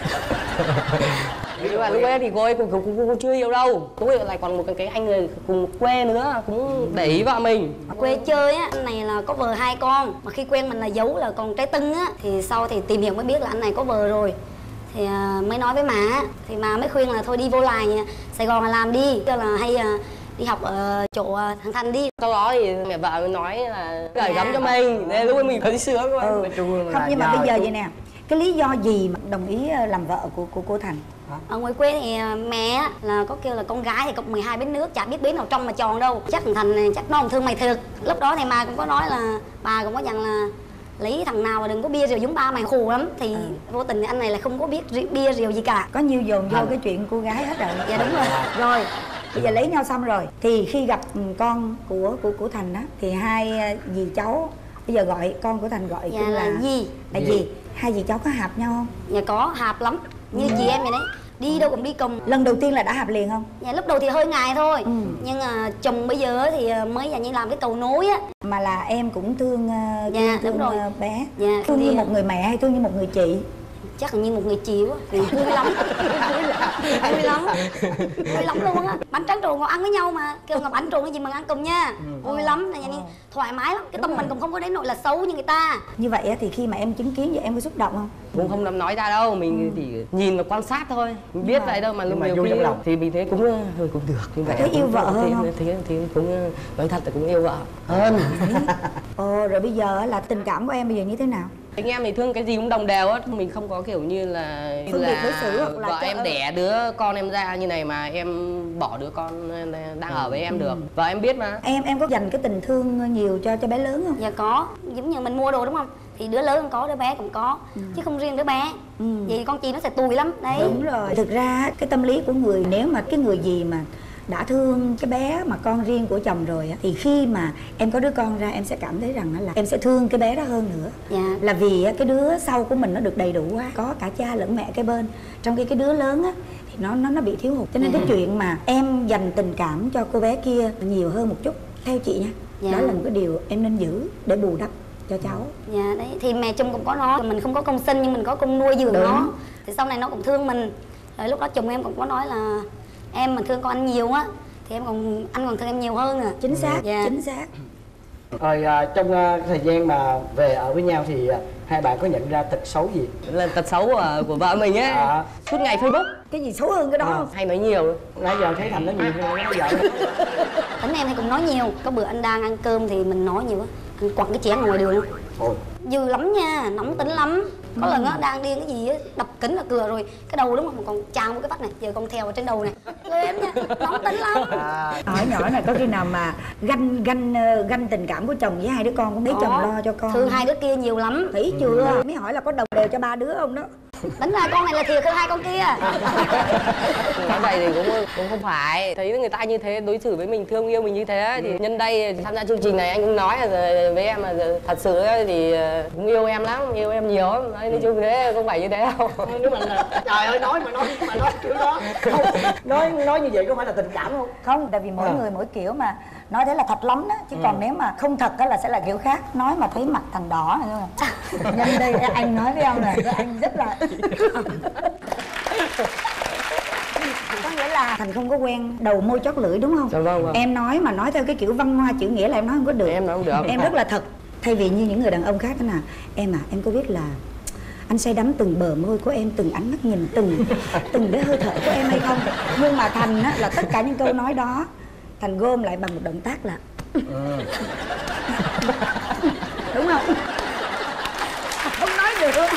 Nhưng mà lúc ấy thì cô ấy cũng chưa yêu đâu. Lúc ấy lại còn một cái anh người cùng quê nữa cũng để ý vợ mình. Quê chơi á, anh này là có vợ 2 con. Mà khi quen mình là giấu là còn trái tưng á. Thì sau thì tìm hiểu mới biết là anh này có vợ rồi. Thì mới nói với má. Thì má mới khuyên là thôi đi vô lại Sài Gòn là làm đi. Kêu là hay đi học ở chỗ thằng Thành đi. Sau đó thì mẹ vợ mới nói là gửi gắm cho mình. Nên lúc ấy mình thấy sướng quá. Không, nhưng mà bây giờ vậy nè, cái lý do gì mà đồng ý làm vợ của cô Thành? Ở ngoài quê thì mẹ là có kêu là con gái thì cộng 12 bến nước, chả biết bến nào trong mà tròn đâu. Chắc thằng Thành này, chắc nó không thương mày thiệt. Lúc đó thì mà cũng có nói là bà cũng có dặn là lấy thằng nào mà đừng có bia rượu giống ba mày khù lắm. Thì vô tình thì anh này là không có biết bia rượu gì cả. Có nhiều dồn vô cái chuyện cô gái hết rồi. Dạ đúng rồi. Rồi Bây giờ lấy nhau xong rồi thì khi gặp con của Thành á thì hai dì cháu bây giờ gọi con của Thành gọi Dạ chung là Di. là gì? Hai dì cháu có hợp nhau không? Dạ có, hợp lắm. Như chị em vậy đấy. Đi đâu cũng đi cùng. Lần đầu tiên là đã hợp liền không? Dạ lúc đầu thì hơi ngại thôi. Nhưng chồng bây giờ thì mới như làm cái cầu nối á. Mà là em cũng thương Dạ, thương đúng rồi. Bé. Dạ, Thương như thì- một người mẹ hay thương như một người chị? Chắc là như một người chị quá. Vui lắm. Vui lắm. Vui lắm luôn á. Bánh tráng trộn ngồi ăn với nhau mà. Kêu ngồi bánh trộn cái gì mà ăn cùng nha. Vui lắm, là như thoải mái lắm. Cái tâm mình cũng không có đến nỗi là xấu như người ta. Như vậy á, thì khi mà em chứng kiến vậy em có xúc động không? Cũng không dám nói ra đâu, mình chỉ nhìn và quan sát thôi, mình biết vậy đâu mà lúc mà nhiều vui khi trong lòng. thì mình thấy cũng thôi cũng được như vậy. Thấy yêu vợ hơn không? thì cũng nói thật là cũng yêu vợ hơn. Ồ, rồi bây giờ á, là tình cảm của em bây giờ như thế nào? Anh em thì thương cái gì cũng đồng đều á, mình không có kiểu như là Phân biệt đối xử hoặc là vợ cho- em đẻ đứa con em ra như này mà em bỏ đứa con đang ở với em được. Vợ em biết mà. Em có dành cái tình thương nhiều cho bé lớn không? Dạ có, giống như mình mua đồ đúng không? Thì đứa lớn cũng có, đứa bé cũng có. Chứ không riêng đứa bé. Vậy con chị nó sẽ tùi lắm. Đấy. Đúng rồi. Thực ra cái tâm lý của người, nếu mà cái người gì mà đã thương cái bé mà con riêng của chồng rồi á, thì khi mà em có đứa con ra em sẽ cảm thấy rằng là em sẽ thương cái bé đó hơn nữa. Dạ. Là vì á, cái đứa sau của mình nó được đầy đủ quá, có cả cha lẫn mẹ cái bên, trong khi cái đứa lớn á thì nó bị thiếu hụt. Cho nên cái chuyện mà em dành tình cảm cho cô bé kia nhiều hơn một chút, theo chị nha, Dạ. đó là một cái điều em nên giữ để bù đắp cho cháu. Dạ đấy, thì mẹ chồng cũng có nó, mình không có công sinh nhưng mình có công nuôi dưỡng Đúng. nó. Thì sau này nó cũng thương mình. Rồi lúc đó chồng em cũng có nói là em mà thương con anh nhiều á thì anh còn thương em nhiều hơn à. Chính xác, Dạ. chính xác. Rồi trong thời gian mà về ở với nhau thì hai bạn có nhận ra tật xấu gì? Là tật xấu của vợ mình ấy. Suốt ngày Facebook, Cái gì xấu hơn cái đó không? hay nói nhiều. Nãy giờ thấy Thành nó nhiều hơn nói vợ. Tính em thì cũng nói nhiều. Có bữa anh đang ăn cơm thì mình nói nhiều á. Anh quẳng cái chén ngoài đường. Ôi. Dư lắm nha, nóng tính lắm. Có lần á đang điên cái gì á, đập kính là cửa rồi cái đầu đúng không, còn chào một cái vách này, giờ con theo ở trên đầu này. Ghê lắm nha, nóng tính lắm. Hỏi nhỏ này có khi nào mà ganh tình cảm của chồng với hai đứa con, cũng thấy chồng lo cho con? Thương hai đứa kia nhiều lắm. Thấy chưa? Mới hỏi là có đồng đều cho ba đứa không đó. Tính ra con này là thiệt hơn hai con kia. Nói vậy thì cũng không phải. Thấy người ta như thế, đối xử với mình, thương yêu mình như thế thì nhân đây tham gia chương trình này anh cũng nói là với em là thật sự ấy, thì cũng yêu em lắm, yêu em nhiều lắm. Nói chung thế không phải như thế đâu. Nếu mà trời ơi nói kiểu đó. Không, nói như vậy có phải là tình cảm không? Không, tại vì mỗi người mỗi kiểu mà. Nói thế là thật lắm đó. Chứ còn nếu mà không thật á là sẽ là kiểu khác. Nói mà thấy mặt Thành đỏ này thôi. Nhân đây anh nói với ông này, anh rất là có nghĩa là Thành không có quen đầu môi chót lưỡi đúng không? Dạ vâng. Em nói mà nói theo cái kiểu văn hoa chữ nghĩa là em nói không có được. Em nói không được. Em rất là thật. Thay vì như những người đàn ông khác thế nào, em có biết là anh say đắm từng bờ môi của em, từng ánh mắt nhìn, từng cái hơi thở của em hay không? Nhưng mà Thành á, là tất cả những câu nói đó Thành gom lại bằng một động tác là đúng không? Không nói được.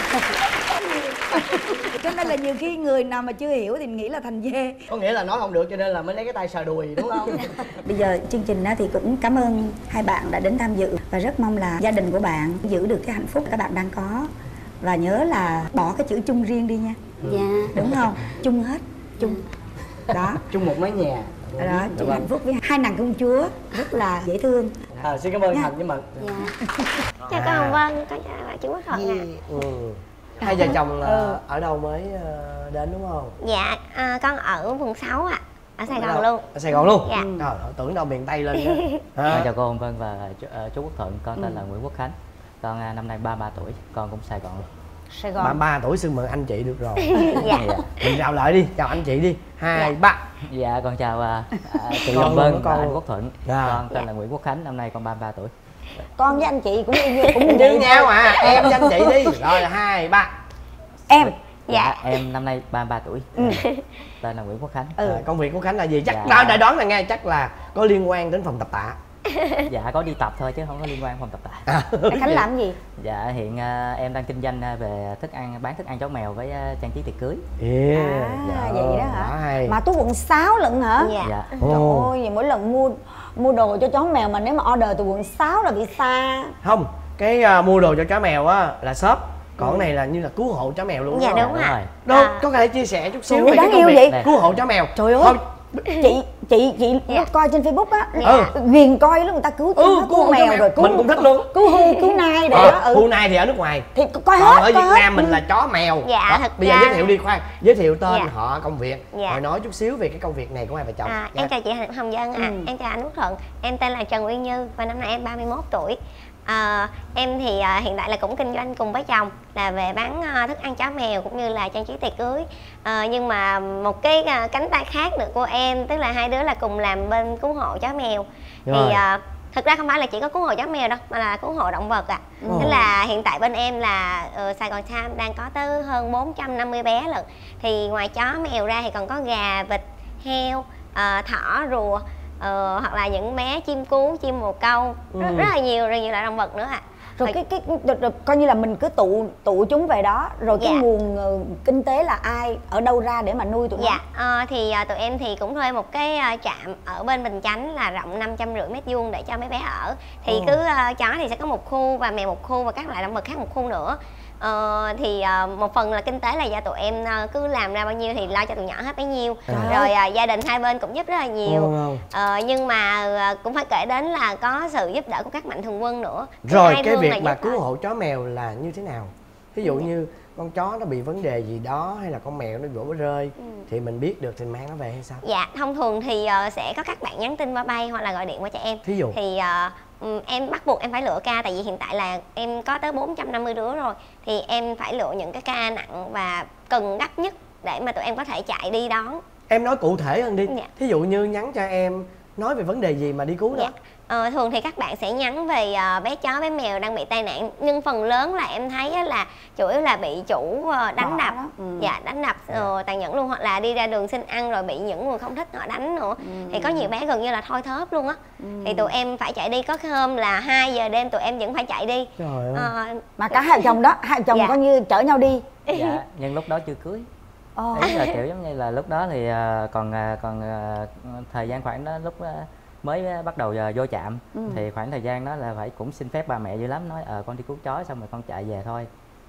Cho nên là nhiều khi người nào mà chưa hiểu thì nghĩ là Thành dê. Có nghĩa là nói không được cho nên là mới lấy cái tay sờ đùi đúng không? Bây giờ chương trình thì cũng cảm ơn hai bạn đã đến tham dự và rất mong là gia đình của bạn giữ được cái hạnh phúc các bạn đang có, và nhớ là bỏ cái chữ chung riêng đi nha. Dạ. Đúng không? Chung hết, chung đó. Chung một mái nhà. Đó, chúc hạnh phúc với hai nàng công chúa rất là dễ thương. Xin cảm ơn Thành nhưng mà Dạ. Chào con Hồng Vân, con chào bạn Chú Quốc Thuận ạ. hai vợ chồng ở đâu mới đến đúng không? Dạ, con ở quận 6 ạ, ở Sài Gòn luôn. Ở Sài Gòn luôn? Dạ. Trời ơi, tưởng đâu miền Tây lên đó. Chào cô Hồng Vân và chú Quốc Thuận, con tên là Nguyễn Quốc Khánh. Con năm nay 33 tuổi, con cũng Sài Gòn luôn. Sài Gòn. 33 tuổi xưng mời anh chị được rồi. Dạ. Mình chào lại đi, chào anh chị đi. 2, 3. Dạ, con chào chị Con Hồng luôn, Vân con và anh luôn. Quốc Thuận. Dạ. Con tên là Nguyễn Quốc Khánh, năm nay con 33 tuổi. Con với anh chị cũng Cũng như nhau à, em với anh chị đi. Rồi 2, 3. Em. Dạ, em năm nay 33 tuổi. Tên là Nguyễn Quốc Khánh. Công việc của Khánh là gì? Chắc Dạ. đã đoán là nghe, chắc là có liên quan đến phòng tập tạ. Dạ, có đi tập thôi chứ không có liên quan phòng tập tạ. Khánh làm gì? Dạ, hiện em đang kinh doanh về thức ăn, bán thức ăn chó mèo với trang trí tiệc cưới. Vậy đó hả? Hay. Mà tú quận 6 lận hả? Dạ. Dạ. Trời ơi, vậy mỗi lần mua đồ cho chó mèo mà nếu mà order từ quận 6 là bị xa. Không, cái mua đồ cho chó mèo á là shop. Còn cái này là như là cứu hộ chó mèo luôn. Dạ không? đúng ạ. Đâu, có thể chia sẻ chút xíu Trời ơi, đáng yêu vậy? cứu hộ chó mèo. Trời ơi. Thôi, chị Dạ. coi trên Facebook á, Ừ. ghiền coi lúc người ta cứu cứu mèo rồi mình cũng thích luôn. cứu hươu cứu nai rồi đó. Khu nai thì ở nước ngoài, Thì coi còn hết, ở Việt coi hết. Nam mình là chó mèo. Dạ, Đó, thật bây giờ ra- giới thiệu đi, khoan, giới thiệu tên, Dạ. họ, công việc, Dạ. rồi nói chút xíu về cái công việc này của hai vợ chồng. Dạ. Em chào chị Hồng Vân ạ. Em chào anh Quốc Thuận. Em tên là Trần Uyên Như và năm nay em 31 tuổi. Em thì hiện tại là cũng kinh doanh cùng với chồng là về bán thức ăn chó mèo cũng như là trang trí tiệc cưới. Nhưng mà một cái cánh tay khác nữa của em, tức là hai đứa là cùng làm bên cứu hộ chó mèo. Rồi. Thì thực ra không phải là chỉ có cứu hộ chó mèo đâu, mà là cứu hộ động vật ạ. Tức là hiện tại bên em là Sài Gòn Time đang có tới hơn 450 bé lận. Thì ngoài chó mèo ra thì còn có gà, vịt, heo, thỏ, rùa, hoặc là những bé chim cú, chim bồ câu, rất là nhiều loại động vật nữa ạ. Rồi rồi coi như là mình cứ tụ chúng về đó, rồi cái Dạ. nguồn kinh tế là ai ở đâu ra để mà nuôi tụi nó? Dạ, thì tụi em thì cũng thuê một cái trạm ở bên Bình Chánh là rộng 550 m² để cho mấy bé ở. Thì cứ chó thì sẽ có một khu và mèo một khu và các loại động vật khác một khu nữa. Thì một phần là kinh tế là do tụi em cứ làm ra bao nhiêu thì lo cho tụi nhỏ hết bấy nhiêu. Rồi gia đình hai bên cũng giúp rất là nhiều. Nhưng mà cũng phải kể đến là có sự giúp đỡ của các mạnh thường quân nữa. Rồi Hai cái thương việc là mà giúp cứu thôi. hộ chó mèo là như thế nào? Ví dụ như con chó nó bị vấn đề gì đó, hay là con mèo nó vỗ rơi, thì mình biết được thì mang nó về hay sao? Dạ, thông thường thì sẽ có các bạn nhắn tin qua bay hoặc là gọi điện qua cho em. Thí dụ? Thì em bắt buộc em phải lựa ca, tại vì hiện tại là em có tới 450 đứa rồi. Thì em phải lựa những cái ca nặng và cần gấp nhất để mà tụi em có thể chạy đi đón. Em nói cụ thể hơn đi. Dạ. Thí dụ như nhắn cho em nói về vấn đề gì mà đi cứu nó. Dạ. Thường thì các bạn sẽ nhắn về bé chó, bé mèo đang bị tai nạn. Nhưng phần lớn là em thấy á là chủ yếu là bị chủ đánh đập. Dạ, đánh đập tàn nhẫn luôn. Hoặc là đi ra đường xin ăn rồi bị những người không thích họ đánh nữa. Thì có nhiều bé gần như là thôi thóp luôn á. Thì tụi em phải chạy đi. Có cái hôm là 2 giờ đêm tụi em vẫn phải chạy đi. Trời ơi. Mà cả hai chồng đó, hai chồng Dạ. coi như chở nhau đi. Dạ, nhưng lúc đó chưa cưới. Ý là kiểu giống như là lúc đó thì còn thời gian khoảng đó lúc mới bắt đầu vô trạm, thì khoảng thời gian đó là phải cũng xin phép ba mẹ dữ lắm, nói con đi cứu chó xong rồi con chạy về thôi.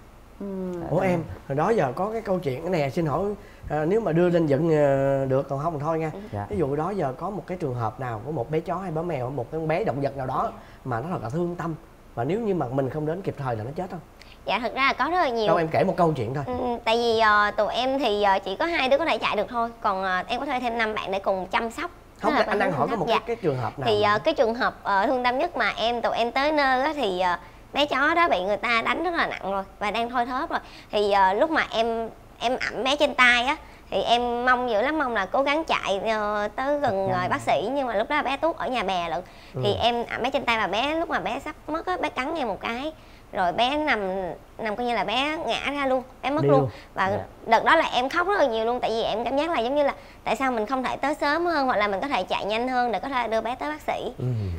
Ủa em, hồi đó giờ có cái câu chuyện cái này xin hỏi, nếu mà đưa lên dựng được, còn không thì thôi nha. Dạ. Ví dụ đó giờ có một cái trường hợp nào của một bé chó hay bé mèo, một cái bé động vật nào đó mà nó thật là thương tâm, và nếu như mà mình không đến kịp thời là nó chết không? Dạ, thực ra là có rất là nhiều. Đâu em kể một câu chuyện thôi. Tại vì tụi em thì chỉ có 2 đứa có thể chạy được thôi. Còn em có thuê thêm 5 bạn để cùng chăm sóc. Không, Tức là anh đang hỏi có một dạ. cái trường hợp nào Thì mà- cái trường hợp thương tâm nhất mà tụi em tới nơi á, thì bé chó đó bị người ta đánh rất là nặng rồi và đang thôi thóp rồi. Thì lúc mà em ẵm bé trên tay á, thì em mong dữ lắm, mong là cố gắng chạy tới gần bác sĩ, nhưng mà lúc đó bé Tuốt ở nhà bè lận. Thì em ẵm bé trên tay và bé lúc mà bé sắp mất á, bé cắn em một cái rồi bé nằm coi như là bé ngã ra luôn, bé mất Đi luôn. luôn. Và đợt đó là em khóc rất là nhiều luôn, tại vì em cảm giác là giống như là tại sao mình không thể tới sớm hơn, hoặc là mình có thể chạy nhanh hơn để có thể đưa bé tới bác sĩ.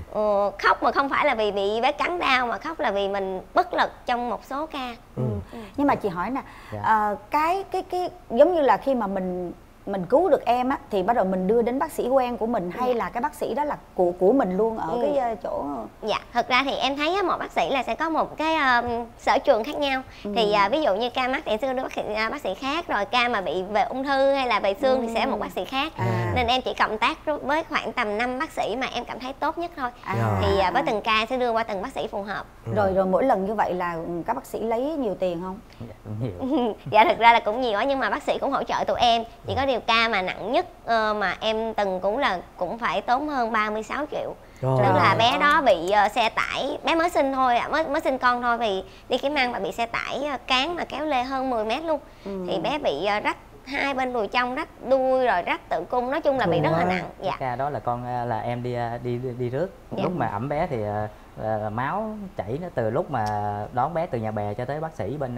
Khóc mà không phải là vì bị bé cắn đau, mà khóc là vì mình bất lực trong một số ca. Nhưng mà chị hỏi nè, Dạ. cái giống như là khi mà mình cứu được em á, thì bắt đầu mình đưa đến bác sĩ quen của mình, hay là cái bác sĩ đó là của mình luôn ở cái chỗ? Dạ, thực ra thì em thấy á, một bác sĩ là sẽ có một cái sở trường khác nhau. Thì ví dụ như ca mắt thì sẽ đưa bác sĩ khác, rồi ca mà bị về ung thư hay là về xương thì sẽ một bác sĩ khác. Nên em chỉ cộng tác với khoảng tầm 5 bác sĩ mà em cảm thấy tốt nhất thôi. Thì với từng ca sẽ đưa qua từng bác sĩ phù hợp. Rồi mỗi lần như vậy là các bác sĩ lấy nhiều tiền không? Dạ, cũng nhiều. Dạ, thực ra là cũng nhiều á, nhưng mà bác sĩ cũng hỗ trợ tụi em. Chỉ có điều ca mà nặng nhất mà em từng cũng phải tốn hơn 36 triệu. Tức là bé đó bị xe tải, bé mới sinh thôi ạ, mới sinh con thôi, vì đi kiếm ăn và bị xe tải cán mà kéo lê hơn 10 mét luôn. Thì bé bị rách 2 bên đùi trong, rách đuôi rồi rách tử cung, nói chung là bị rất là nặng. Dạ. Ca đó là là em đi rước. Dạ. Lúc mà ẵm bé thì máu chảy nó từ lúc mà đón bé từ nhà bè cho tới bác sĩ bên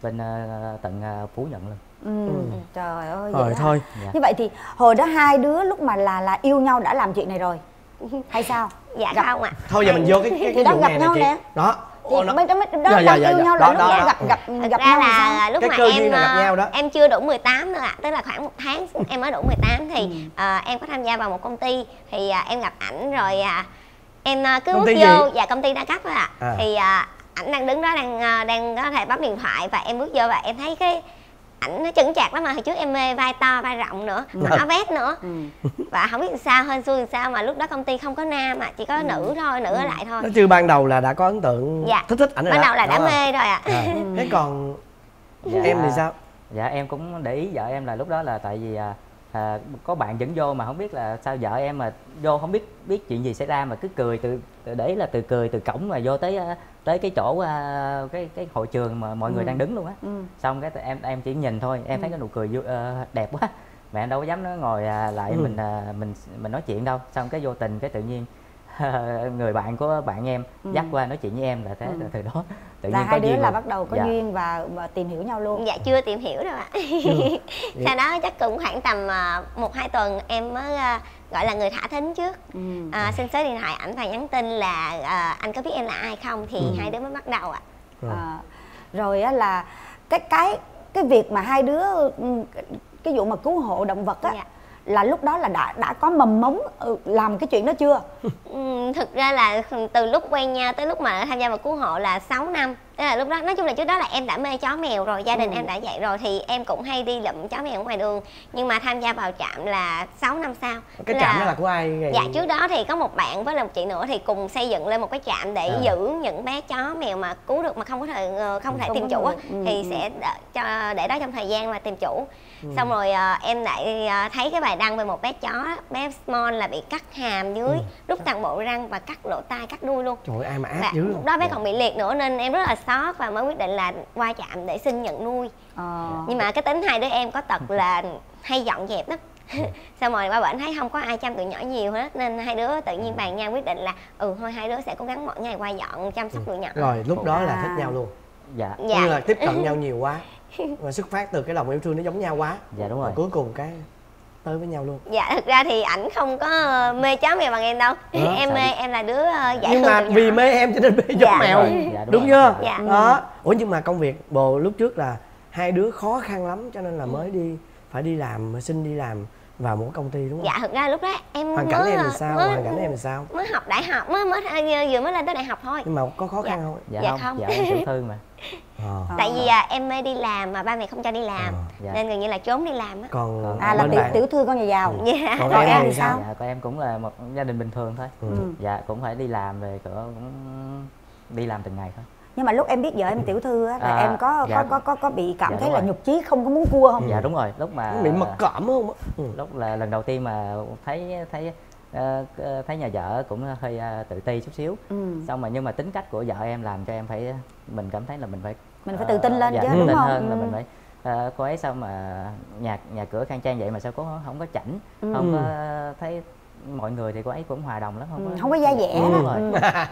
tận Phú Nhuận luôn. Trời ơi. Rồi vậy thôi. Dạ. Như vậy thì hồi đó hai đứa lúc mà là yêu nhau đã làm chuyện này rồi hay sao? Dạ Gặp- không ạ. Thôi giờ mình vô cái Thì đó vụ gặp này nhau chị. nè. Đó. Thì Ồ, nó- mấy đó Dạ, dạ, đang yêu dạ, nhau đó, là lúc đó, đó đó. gặp Thực ra nhau thì là sao? lúc Cái mà cơ duyên là gặp nhau đó. em chưa đủ 18 nữa ạ, tức là khoảng 1 tháng em mới đủ 18 thì em có tham gia vào một công ty, thì em gặp ảnh rồi em cứ Công bước ty vô. gì? Dạ, công ty đa cấp thôi ạ. Thì ảnh đang đứng đó đang có thể bấm điện thoại, và em bước vô và em thấy cái ảnh nó chững chạc lắm, mà hồi trước em mê vai to vai rộng nữa, áo vest nữa. Và không biết làm sao, hên xui làm sao mà lúc đó công ty không có nam mà chỉ có nữ thôi, nữ ở lại thôi. Nó chưa ban đầu là đã có ấn tượng, dạ. thích ảnh rồi. Ban đầu là đã mê rồi ạ. Thế còn em thì sao? Dạ em cũng để ý vợ em là lúc đó là tại vì có bạn dẫn vô mà không biết là sao vợ em mà vô không biết chuyện gì xảy ra mà cứ cười từ cười từ cổng mà vô tới cái chỗ cái hội trường mà mọi người đang đứng luôn á. Xong cái em chỉ nhìn thôi, em thấy cái nụ cười đẹp quá mà em đâu có dám nó ngồi lại mình nói chuyện đâu. Xong cái vô tình cái tự nhiên người bạn của bạn em dắt qua nói chuyện với em là thế. Rồi từ đó tự nhiên hai đứa là luôn. bắt đầu có duyên và tìm hiểu nhau luôn. Dạ chưa tìm hiểu đâu ạ. Sau đó chắc cũng khoảng tầm 1-2 tuần em mới gọi là người thả thính trước. Xin số điện thoại ảnh và nhắn tin là anh có biết em là ai không, thì hai đứa mới bắt đầu ạ. Rồi á là cái việc mà hai đứa cái vụ mà cứu hộ động vật á, là lúc đó là đã có mầm mống làm cái chuyện đó chưa? Thực ra là từ lúc quen nhau tới lúc mà tham gia vào cứu hộ là 6 năm. Tức là lúc đó nói chung là trước đó là em đã mê chó mèo rồi, gia đình em đã vậy rồi thì em cũng hay đi lụm chó mèo ở ngoài đường. Nhưng mà tham gia vào trạm là 6 năm sau. Cái trạm đó là của ai? Dạ trước đó thì có một bạn với một chị nữa thì cùng xây dựng lên một cái trạm để giữ những bé chó mèo mà cứu được mà không thể tìm chủ thì sẽ để đó trong thời gian mà tìm chủ. Xong rồi em lại thấy cái bài đăng về một bé chó, bé Small là bị cắt hàm dưới, rút toàn bộ răng và cắt lỗ tai, cắt đuôi luôn. Trời ơi, ai mà ác dữ. Lúc đó bé còn bị liệt nữa nên em rất là sót và mới quyết định là qua trạm để xin nhận nuôi. Nhưng mà cái tính hai đứa em có tật là hay dọn dẹp lắm. Xong rồi qua bển thấy không có ai chăm tụi nhỏ nhiều hết nên hai đứa tự nhiên bàn nhau quyết định là thôi hai đứa sẽ cố gắng mỗi ngày qua dọn chăm sóc tụi nhỏ. Rồi lúc đó là thích nhau luôn. Dạ. Như là tiếp cận nhau nhiều quá. Và xuất phát từ cái lòng yêu thương nó giống nhau quá. Dạ đúng rồi. Và cuối cùng cái tới với nhau luôn. Dạ thực ra thì ảnh không có mê chó mèo bằng em đâu. Em mê em là đứa giải nhưng mà vì mê em cho nên mê chó mèo. Dạ, đúng chưa? Dạ. Đó. Ủa nhưng mà công việc bồ lúc trước là hai đứa khó khăn lắm cho nên là mới phải đi làm, xin đi làm vào một công ty đúng không? Dạ thực ra lúc đó em hoàn cảnh em thì sao? Hoàn cảnh em thì sao? Mới học đại học, vừa mới lên tới đại học thôi. Nhưng mà có khó khăn không? Dạ không. Dạ em tiểu thư mà. Tại vì em mê đi làm mà ba mẹ không cho đi làm nên gần như là trốn đi làm á. Còn là tiểu thư con nhà giàu. Còn rồi em thì sao? Dạ con em cũng là một gia đình bình thường thôi. Dạ cũng phải đi làm về cửa cũng đi làm từng ngày thôi. Nhưng mà lúc em biết vợ em tiểu thư á là em có bị cảm thấy là nhục chí không có muốn cua không? Dạ đúng rồi, lúc mà bị mặc cảm không? Lúc là lần đầu tiên mà thấy nhà vợ cũng hơi tự ti chút xíu. Xong mà nhưng mà tính cách của vợ em làm cho em phải mình cảm thấy là mình phải tự tin lên chứ đúng không? Hơn là mình phải cô ấy sao mà nhà cửa khang trang vậy mà sao cô không có chảnh, không có thấy mọi người thì cô ấy cũng hòa đồng lắm, không có da dẻ đó. Rồi.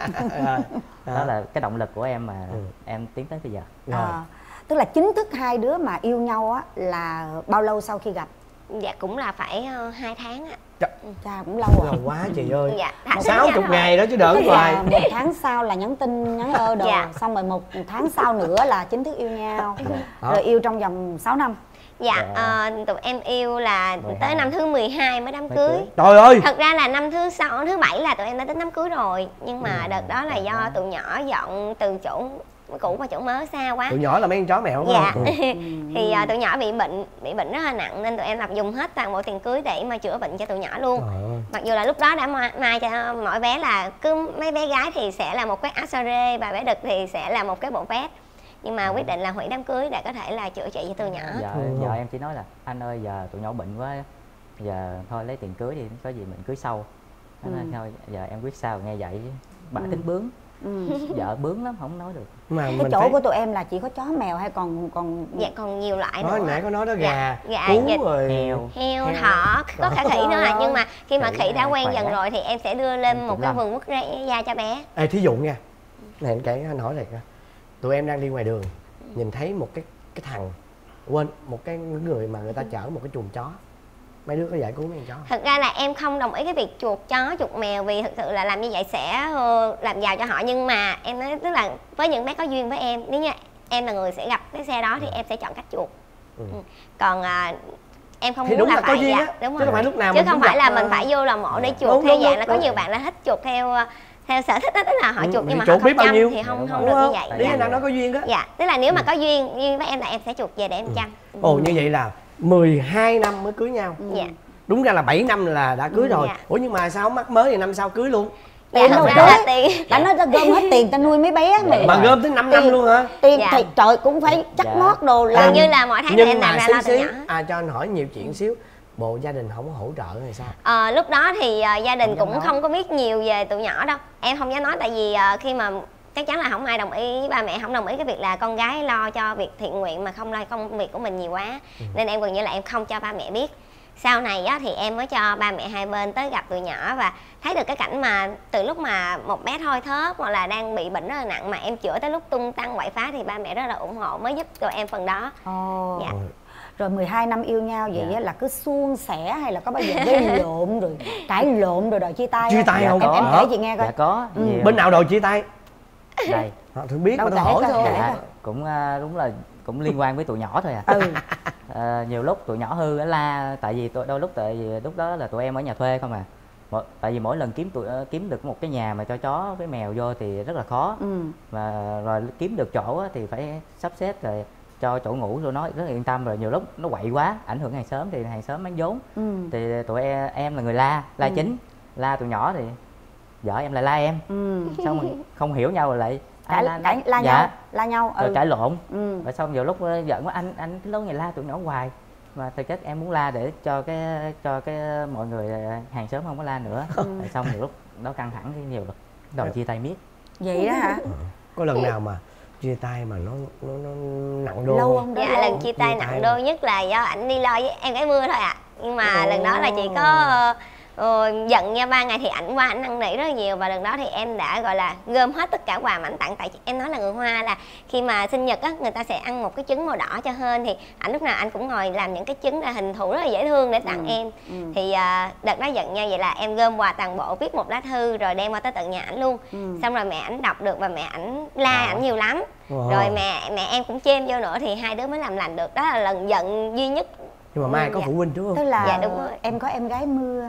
Đó là cái động lực của em mà em tiến tới bây giờ. Tức là chính thức hai đứa mà yêu nhau á là bao lâu sau khi gặp? Dạ cũng là phải 2 tháng ạ. Chà cũng lâu rồi. Lâu quá chị ơi. Dạ 60 ngày đó chứ đỡ hoài. 1 tháng sau là nhắn tin nhắn đồ xong rồi 1 tháng sau nữa là chính thức yêu nhau. Rồi yêu trong vòng 6 năm. Dạ tụi em yêu là tới năm thứ 12 mới đám cưới. Trời ơi. Thật ra là năm thứ 7 là tụi em đã tính đám cưới rồi. Nhưng mà đợt đó là do tụi nhỏ dọn từ chỗ cũ qua chỗ mới xa quá. Tụi nhỏ là mấy con chó mèo dạ. Thì tụi nhỏ bị bệnh rất là nặng nên tụi em lập dùng hết toàn bộ tiền cưới để mà chữa bệnh cho tụi nhỏ luôn. Mặc dù là lúc đó đã mai cho mỗi bé là cứ mấy bé gái thì sẽ là một cái áo soirée và bé đực thì sẽ là một cái bộ vest. Nhưng mà quyết định là hủy đám cưới để có thể là chữa trị cho tụi nhỏ. Giờ em chỉ nói là anh ơi giờ tụi nhỏ bệnh quá, giờ thôi lấy tiền cưới đi, có gì mình cưới sau. Nói thôi giờ em quyết sao nghe vậy. Bà tính bướng. Vợ bướng lắm không nói được. Mà cái chỗ của tụi em là chỉ có chó mèo hay còn dạ còn nhiều loại nữa. Nãy có nói đó gà, cú rồi heo, thỏ, có cả khỉ nữa nhưng mà khi mà khỉ đã quen dần rồi thì em sẽ đưa lên một cái vườn quốc gia cho bé. Ê thí dụ nha, này anh hỏi này, tụi em đang đi ngoài đường nhìn thấy một cái thằng một cái người mà người ta chở một cái chuồng chó, mấy đứa có giải cứu mấy con chó? Thật ra là em không đồng ý cái việc chuột chó chuột mèo vì thực sự là làm như vậy sẽ làm giàu cho họ, nhưng mà em nói tức là với những bé có duyên với em, nếu như em là người sẽ gặp cái xe đó thì em sẽ chọn cách chuột. Còn em không muốn là phải đúng rồi. Chứ không phải lúc nào chứ không phải là mình phải vô lò mộ để chuột theo dạng là có nhiều bạn là thích chuột theo theo sở thích đó, tức là họ chuột nhưng mà chuột họ biết không bao chăm nhiêu thì không đúng được không? như vậy. Lý Anh nói có duyên đó. Dạ, tức là nếu mà có duyên với em là em sẽ chuột về để em chăm. Ồ, như vậy là 12 năm mới cưới nhau. Dạ. Đúng ra là 7 năm là đã cưới rồi. Dạ. Ủa nhưng mà sao mắc mới thì năm sau cưới luôn? Tiền đâu đó cưới. là tiền. Ta nói ta gom hết tiền ta nuôi mấy bé Mà gom tới 5 năm luôn hả? Tiền Dạ. thì trời cũng phải chắc mót đồ Gần làm. như là mỗi tháng thì Nhưng em làm mà ra lo từ xíu nhỏ. cho anh hỏi nhiều chuyện xíu. Bộ gia đình không có hỗ trợ hay sao? Lúc đó thì gia đình Không dám cũng nói. không có biết nhiều về tụi nhỏ đâu. Em không dám nói tại vì khi mà chắc chắn là không ai đồng ý, ba mẹ không đồng ý cái việc là con gái lo cho việc thiện nguyện mà không lo công việc của mình nhiều quá. Nên em gần như là em không cho ba mẹ biết. Sau này á, thì em mới cho ba mẹ hai bên tới gặp tụi nhỏ và thấy được cái cảnh mà từ lúc mà một bé thoi thóp hoặc là đang bị bệnh rất là nặng mà em chữa tới lúc tung tăng quậy phá thì ba mẹ rất là ủng hộ, mới giúp tụi em phần đó. Ồ. Dạ. Rồi 12 năm yêu nhau vậy Dạ. á, là cứ suôn sẻ hay là có bao giờ gây lộn rồi cãi lộn rồi đòi chia tay Chia không? tay không? Em Có. kể chị nghe coi. Dạ có nhiều. Bên nào đòi chia tay? Đây Thử biết Đâu mà tôi kể hỏi coi, thôi. kể dạ, coi. cũng đúng là cũng liên quan với tụi nhỏ thôi à. Ừ. Nhiều lúc tụi nhỏ hư la tại vì đôi lúc tại vì lúc đó là tụi em ở nhà thuê không à. Tại vì mỗi lần kiếm được một cái nhà mà cho chó với mèo vô thì rất là khó. Và rồi kiếm được chỗ á, thì phải sắp xếp rồi cho chỗ ngủ rồi nó rất là yên tâm, rồi nhiều lúc nó quậy quá ảnh hưởng hàng xóm thì hàng xóm bán vốn. Thì tụi em là người la chính, la tụi nhỏ thì vợ em lại la em. Xong rồi không hiểu nhau rồi lại La dạ. nhau, la nhau. Rồi cãi lộn. Ừ. Rồi xong nhiều lúc giận quá anh cái lối này la tụi nhỏ hoài, mà thực chất em muốn la để cho cái mọi người hàng xóm không có la nữa. Rồi xong nhiều lúc nó căng thẳng cái nhiều rồi chia tay miết. Vậy đó hả? Có lần nào mà chia tay mà nó nặng đô Lâu không đó? Dạ, lần chia tay nặng đô nhất là do ảnh đi lo với em gái mưa thôi ạ. Nhưng mà lần đó là chỉ có giận nha 3 ngày thì ảnh qua ảnh năn nỉ rất là nhiều, và lần đó thì em đã gọi là gom hết tất cả quà mà ảnh tặng. Tại em nói là người Hoa là khi mà sinh nhật á, người ta sẽ ăn một cái trứng màu đỏ cho hên, thì ảnh lúc nào anh cũng ngồi làm những cái trứng ra hình thù rất là dễ thương để tặng em. Thì đợt đó giận nhau vậy là em gom quà toàn bộ, viết một lá thư rồi đem qua tới tận nhà ảnh luôn. Xong rồi mẹ ảnh đọc được và mẹ ảnh la ảnh nhiều lắm. Rồi mẹ em cũng chêm vô nữa thì hai đứa mới làm lành được. Đó là lần giận duy nhất. Nhưng mà mai có phụ huynh đúng Tức không? là Dạ, đúng rồi. em có em gái mưa.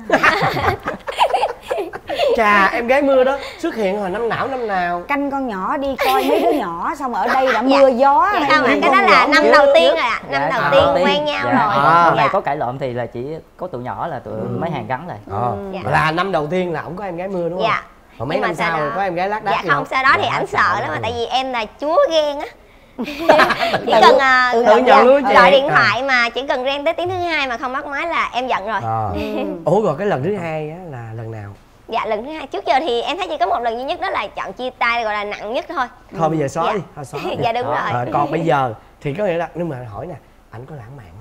Chà, em gái mưa đó xuất hiện hồi năm nào? Canh con nhỏ đi coi mấy đứa nhỏ xong ở đây đã mưa gió. Dạ hay không ạ, những cái con đó là nhỏ năm trước- đầu tiên rồi ạ. Năm đầu tiên quen nhau dạ. rồi. Sau này Dạ. có cãi lộn thì là chỉ có tụi nhỏ là tụi mấy hàng gắn rồi. Dạ. Là năm đầu tiên là ổng có em gái mưa đúng không? Dạ. Còn mấy Nhưng mà năm sau đó- rồi có em gái lác đác Dạ gì không, sau đó thì Dạ, ảnh sợ sợ lắm lắm. mà tại vì em là chúa ghen á. Chỉ Tự- cần tự nhận luôn chứ. gọi điện thoại mà chỉ cần reng tới tiếng thứ hai mà không bắt máy là em giận rồi. Ủa rồi cái lần thứ hai á là lần nào? Dạ lần thứ hai, trước giờ thì em thấy chỉ có một lần duy nhất, đó là chọn chia tay gọi là nặng nhất thôi. Thôi bây giờ xóa Dạ. đi, thôi xóa đi. Dạ đúng rồi. Còn bây giờ thì có nghĩa là, nhưng mà hỏi nè, ảnh có lãng mạn không?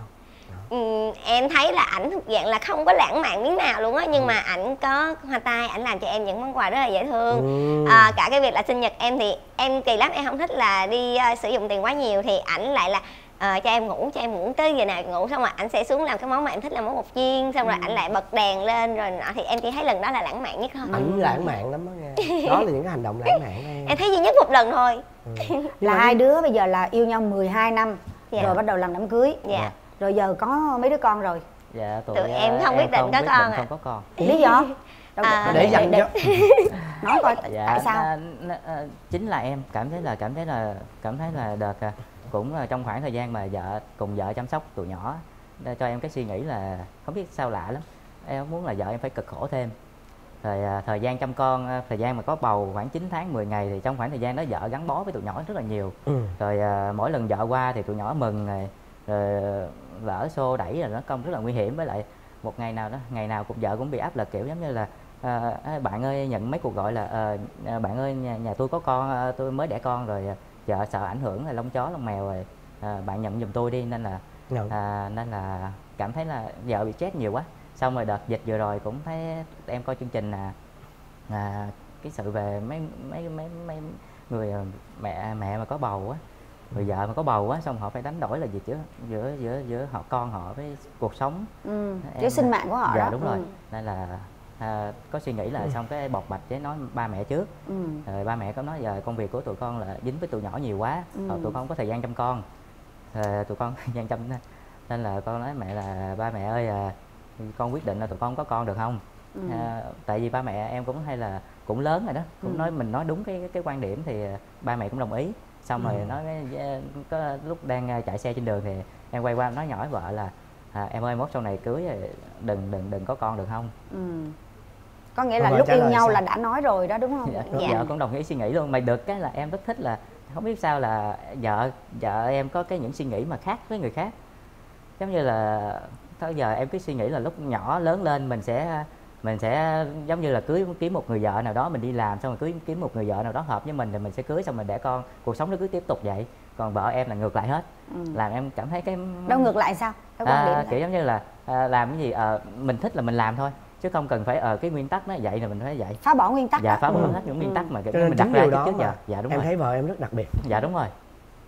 Em thấy là ảnh thuộc dạng là không có lãng mạn miếng nào luôn á, nhưng mà ảnh có hoa tai, ảnh làm cho em những món quà rất là dễ thương. Cả cái việc là sinh nhật em thì em kỳ lắm, em không thích là đi sử dụng tiền quá nhiều, thì ảnh lại là cho em ngủ tới giờ nào ngủ, xong rồi ảnh sẽ xuống làm cái món mà em thích là món bột chiên, xong rồi ảnh lại bật đèn lên rồi nọ, thì em chỉ thấy lần đó là lãng mạn nhất thôi. Ảnh lãng mạn lắm đó nghe. Đó là những cái hành động lãng mạn đó em. Em thấy duy nhất một lần thôi. Là hai đứa bây giờ là yêu nhau 12 năm. Dạ. Rồi bắt đầu làm đám cưới. Dạ. Rồi giờ có mấy đứa con rồi. Dạ Tụi em không quyết định có con ạ. không có con. Lý do? Để dành cho. Nói coi Dạ, tại sao? chính là em cảm thấy là đợt cũng trong khoảng thời gian mà cùng vợ chăm sóc tụi nhỏ, cho em cái suy nghĩ là không biết sao lạ lắm, em không muốn là vợ em phải cực khổ thêm. Rồi thời gian chăm con, thời gian mà có bầu khoảng 9 tháng 10 ngày thì trong khoảng thời gian đó vợ gắn bó với tụi nhỏ rất là nhiều. Rồi mỗi lần vợ qua thì tụi nhỏ mừng rồi lỡ xô đẩy là nó công rất là nguy hiểm. Với lại một ngày nào cũng vợ cũng bị áp lực kiểu giống như là bạn ơi, nhận mấy cuộc gọi là bạn ơi nhà tôi có con, tôi mới đẻ con rồi, vợ sợ ảnh hưởng là lông chó lông mèo rồi, bạn nhận giùm tôi đi, nên là cảm thấy là vợ bị stress nhiều quá. Xong rồi đợt dịch vừa rồi cũng thấy em coi chương trình cái sự về mấy người mẹ mà có bầu á, người vợ mà có bầu á, xong họ phải đánh đổi là gì giữa họ con họ với cuộc sống, Chứ sinh mạng của họ dạ, đó. đúng rồi. Nên là có suy nghĩ là xong cái bộc bạch với nói ba mẹ trước. Rồi ba mẹ có nói giờ công việc của tụi con là dính với tụi nhỏ nhiều quá, tụi con không có thời gian chăm con, tụi con thời gian chăm, nên là con nói mẹ là ba mẹ ơi, con quyết định là tụi con có con được không? Tại vì ba mẹ em cũng hay là cũng lớn rồi đó, cũng nói mình nói đúng cái quan điểm thì ba mẹ cũng đồng ý. Xong rồi nói có lúc đang chạy xe trên đường thì em quay qua nói nhỏ với vợ là em ơi mốt sau này cưới đừng có con được không? Có nghĩa là lúc yêu nhau là đã nói rồi đó đúng không? Vợ cũng đồng ý suy nghĩ luôn. Mà được cái là em rất thích là không biết sao là vợ em có những suy nghĩ mà khác với người khác. Giống như là tới giờ em cứ suy nghĩ là lúc nhỏ lớn lên mình sẽ giống như là kiếm một người vợ nào đó, mình đi làm xong rồi kiếm một người vợ nào đó hợp với mình thì mình sẽ cưới, xong mình đẻ con, cuộc sống nó cứ tiếp tục vậy. Còn vợ em là ngược lại hết. Làm em cảm thấy cái đâu ngược lại sao? Kiểu giống như là làm cái gì mình thích là mình làm thôi, chứ không cần phải cái nguyên tắc nó vậy là mình phải vậy. Phá bỏ nguyên tắc. Dạ, phá bỏ hết những nguyên tắc mà mình đặt ra trước giờ. Dạ đúng em rồi. thấy vợ em rất đặc biệt. Dạ đúng rồi.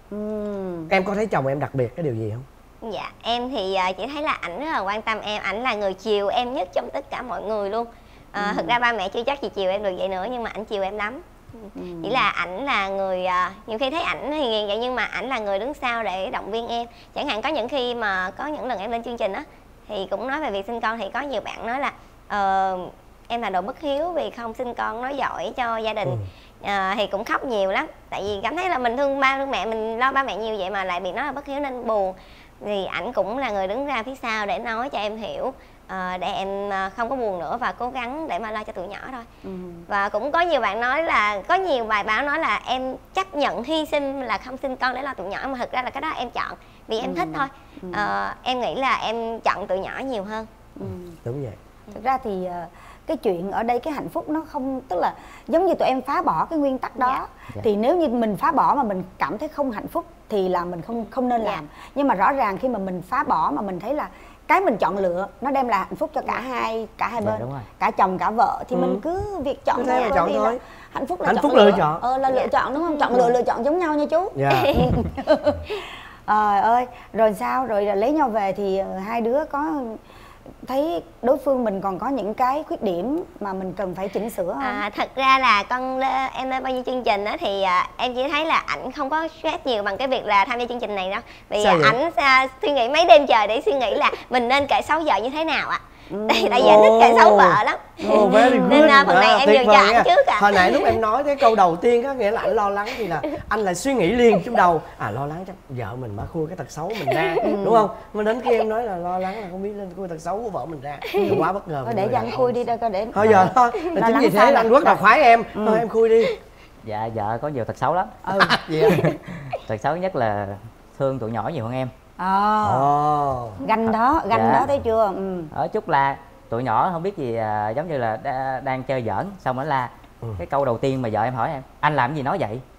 Em có thấy chồng em đặc biệt cái điều gì không? Dạ em thì chỉ thấy là ảnh rất là quan tâm em, ảnh là người chiều em nhất trong tất cả mọi người luôn. Thực ra ba mẹ chưa chắc gì chiều em được vậy nữa, nhưng mà ảnh chiều em lắm. Chỉ là ảnh là người nhiều khi thấy ảnh thì vậy, nhưng mà ảnh là người đứng sau để động viên em. Chẳng hạn có những khi mà có những lần em lên chương trình á thì cũng nói về việc sinh con, thì có nhiều bạn nói là em là đồ bất hiếu vì không sinh con nói giỏi cho gia đình. Thì cũng khóc nhiều lắm, tại vì cảm thấy là mình thương ba thương mẹ, mình lo ba mẹ nhiều vậy mà lại bị nói là bất hiếu nên buồn. Thì ảnh cũng là người đứng ra phía sau để nói cho em hiểu, để em không có buồn nữa và cố gắng để mà lo cho tụi nhỏ thôi. Và cũng có nhiều bạn nói là, có nhiều bài báo nói là em chấp nhận hy sinh là không sinh con để lo tụi nhỏ, mà thực ra là cái đó em chọn vì em thích thôi. Em nghĩ là em chọn tụi nhỏ nhiều hơn. Đúng vậy. Thực ra thì cái chuyện ở đây cái hạnh phúc nó không, tức là giống như tụi em phá bỏ cái nguyên tắc đó. Thì nếu như mình phá bỏ mà mình cảm thấy không hạnh phúc thì là mình không nên làm. Nhưng mà rõ ràng khi mà mình phá bỏ mà mình thấy là cái mình chọn lựa nó đem lại hạnh phúc cho cả hai bên, cả chồng cả vợ, thì mình cứ việc chọn thôi. Hạnh phúc là lựa chọn. Là lựa chọn đúng không? Chọn lựa chọn giống nhau nha chú. Trời ơi, rồi sao? Rồi lấy nhau về thì hai đứa có thấy đối phương mình còn có những cái khuyết điểm mà mình cần phải chỉnh sửa không? Thật ra là em lên bao nhiêu chương trình đó thì em chỉ thấy là ảnh không có stress nhiều bằng cái việc là tham gia chương trình này đó. Vì ảnh suy nghĩ mấy đêm trời để suy nghĩ là mình nên kể xấu vợ như thế nào ạ. Tại vì anh thích kể xấu vợ lắm. Nên phần này em nhường cho ảnh trước ạ. Hồi nãy lúc em nói cái câu đầu tiên á, nghĩa là anh lo lắng thì là anh lại suy nghĩ liền trong đầu lo lắng chắc vợ mình mà khui cái tật xấu mình ra, đúng không? Mà đến khi em nói là lo lắng là không biết lên khui tật xấu của vợ mình ra, quá bất ngờ. Thôi để cho anh khui đi, coi để thôi giờ thôi, chính vì thế là anh rất là khoái em. Thôi em khui đi. Dạ vợ có nhiều tật xấu lắm. Tật xấu nhất là thương tụi nhỏ nhiều hơn em. Ganh đó thấy chưa? Ở chút la tụi nhỏ không biết gì, giống như là đang chơi giỡn xong nó la. Cái câu đầu tiên mà vợ em hỏi em, anh làm gì nói vậy?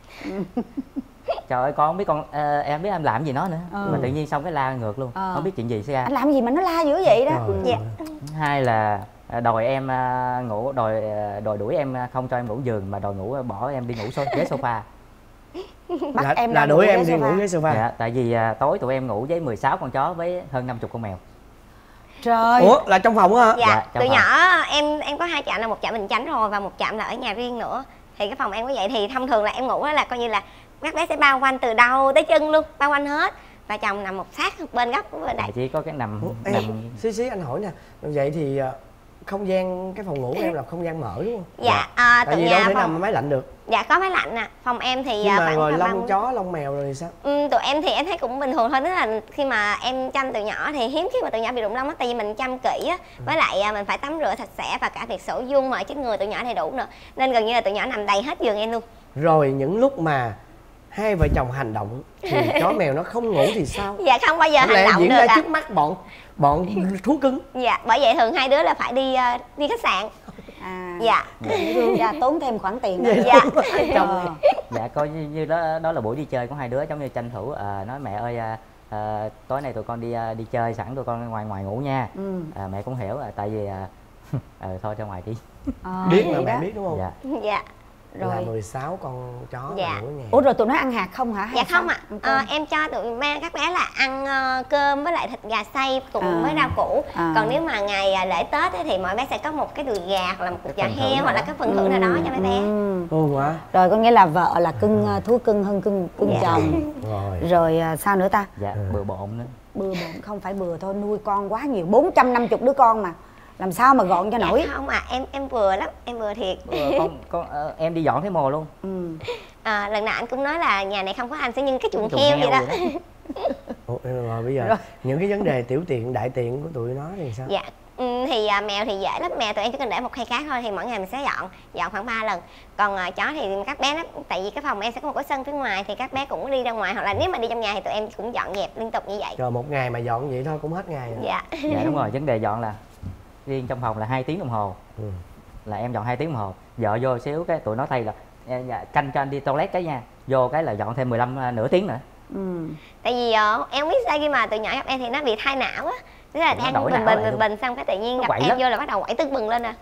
Trời ơi, con không biết em biết em làm gì nó nữa. Mà tự nhiên xong cái la ngược luôn. Không biết chuyện gì xảy ra. Anh làm gì mà nó la dữ vậy đó? Hai là đòi em ngủ, đòi đuổi em không cho em ngủ giường, mà đòi ngủ bỏ em đi ngủ ghế sofa. Bắt em là đuổi em đi ngủ ghế sofa. Dạ, tại vì tối tụi em ngủ với 16 con chó với hơn 50 con mèo. Trời. Ủa là trong phòng á hả? Dạ, tụi nhỏ em có 2 trạm, là một trạm Bình Chánh rồi và một trạm là ở nhà riêng nữa. Thì cái phòng em có vậy, thì thông thường là em ngủ là coi như là các bé sẽ bao quanh từ đầu tới chân luôn, bao quanh hết. Và chồng nằm một sát bên góc của bên đây. Chỉ có cái nằm Xí anh hỏi nè, vậy thì không gian cái phòng ngủ của em là không gian mở đúng không? Dạ, tại vì đâu thể nằm máy lạnh được. Dạ có máy lạnh nè. Phòng em thì nhưng mà rồi lông chó lông mèo rồi thì sao? Tụi em thì em thấy cũng bình thường thôi, tức là khi mà em chăm tụi nhỏ thì hiếm khi mà tụi nhỏ bị rụng lông á, tại vì mình chăm kỹ á, với lại mình phải tắm rửa sạch sẽ và cả việc sổ dung ở trên người tụi nhỏ đầy đủ nữa, nên gần như là tụi nhỏ nằm đầy hết giường em luôn. Rồi những lúc mà hai vợ chồng hành động thì chó mèo nó không ngủ thì sao? Dạ không bao giờ hành động diễn được ra trước mắt bọn thú cưng. Dạ, bởi vậy thường hai đứa là phải đi khách sạn. Dạ. Tốn thêm khoản tiền. Dạ. Dạ coi như đó là buổi đi chơi của hai đứa, giống như tranh thủ nói mẹ ơi tối nay tụi con đi chơi, sẵn tụi con ngoài ngủ nha. Mẹ cũng hiểu tại vì thôi ra ngoài đi. Biết mà mẹ biết đúng không? Dạ. Dạ. Rồi. Là 16 con chó ngủ ở nhà. Ủa rồi tụi nó ăn hạt không hả? Dạ không ạ. Em cho các bé là ăn cơm với lại thịt gà xay cùng với rau củ. Còn nếu mà ngày lễ Tết ấy, thì mỗi bé sẽ có một cái đùi gà hoặc là một cục giò heo hoặc là các phần thưởng nào đó cho mấy bé. Quá. Rồi có nghĩa là vợ là thú cưng hơn cưng chồng. Rồi sao nữa ta? Dạ, bừa bộn nữa. Bừa bộn không phải bừa thôi, nuôi con quá nhiều, 450 đứa con mà. làm sao mà gọn cho nổi. Không em vừa lắm, em vừa thiệt. Em đi dọn thấy mồ luôn. Lần nào anh cũng nói là nhà này không có anh sẽ như cái chuồng heo vậy đó. Rồi bây giờ những cái vấn đề tiểu tiện đại tiện của tụi nó thì sao? Dạ thì mèo thì dễ lắm, mèo tụi em chỉ cần để một khay cát thôi thì mỗi ngày mình sẽ dọn khoảng 3 lần. Còn chó thì các bé nó, tại vì cái phòng em sẽ có một cái sân phía ngoài thì các bé cũng đi ra ngoài, hoặc là nếu mà đi trong nhà thì tụi em cũng dọn dẹp liên tục như vậy. Rồi một ngày mà dọn vậy thôi cũng hết ngày rồi. Dạ. Dạ đúng rồi, vấn đề dọn là riêng trong phòng là 2 tiếng đồng hồ. Là em dọn 2 tiếng đồng hồ, vợ vô xíu cái tụi nó thay là canh cho anh đi toilet cái nha, vô cái là dọn thêm 15 nửa tiếng nữa. Tại vì em không biết sao khi mà tụi nhỏ gặp em thì nó bị thai não á, tức là đang bình xong cái tự nhiên gặp em vô là bắt đầu quậy tức bừng lên à.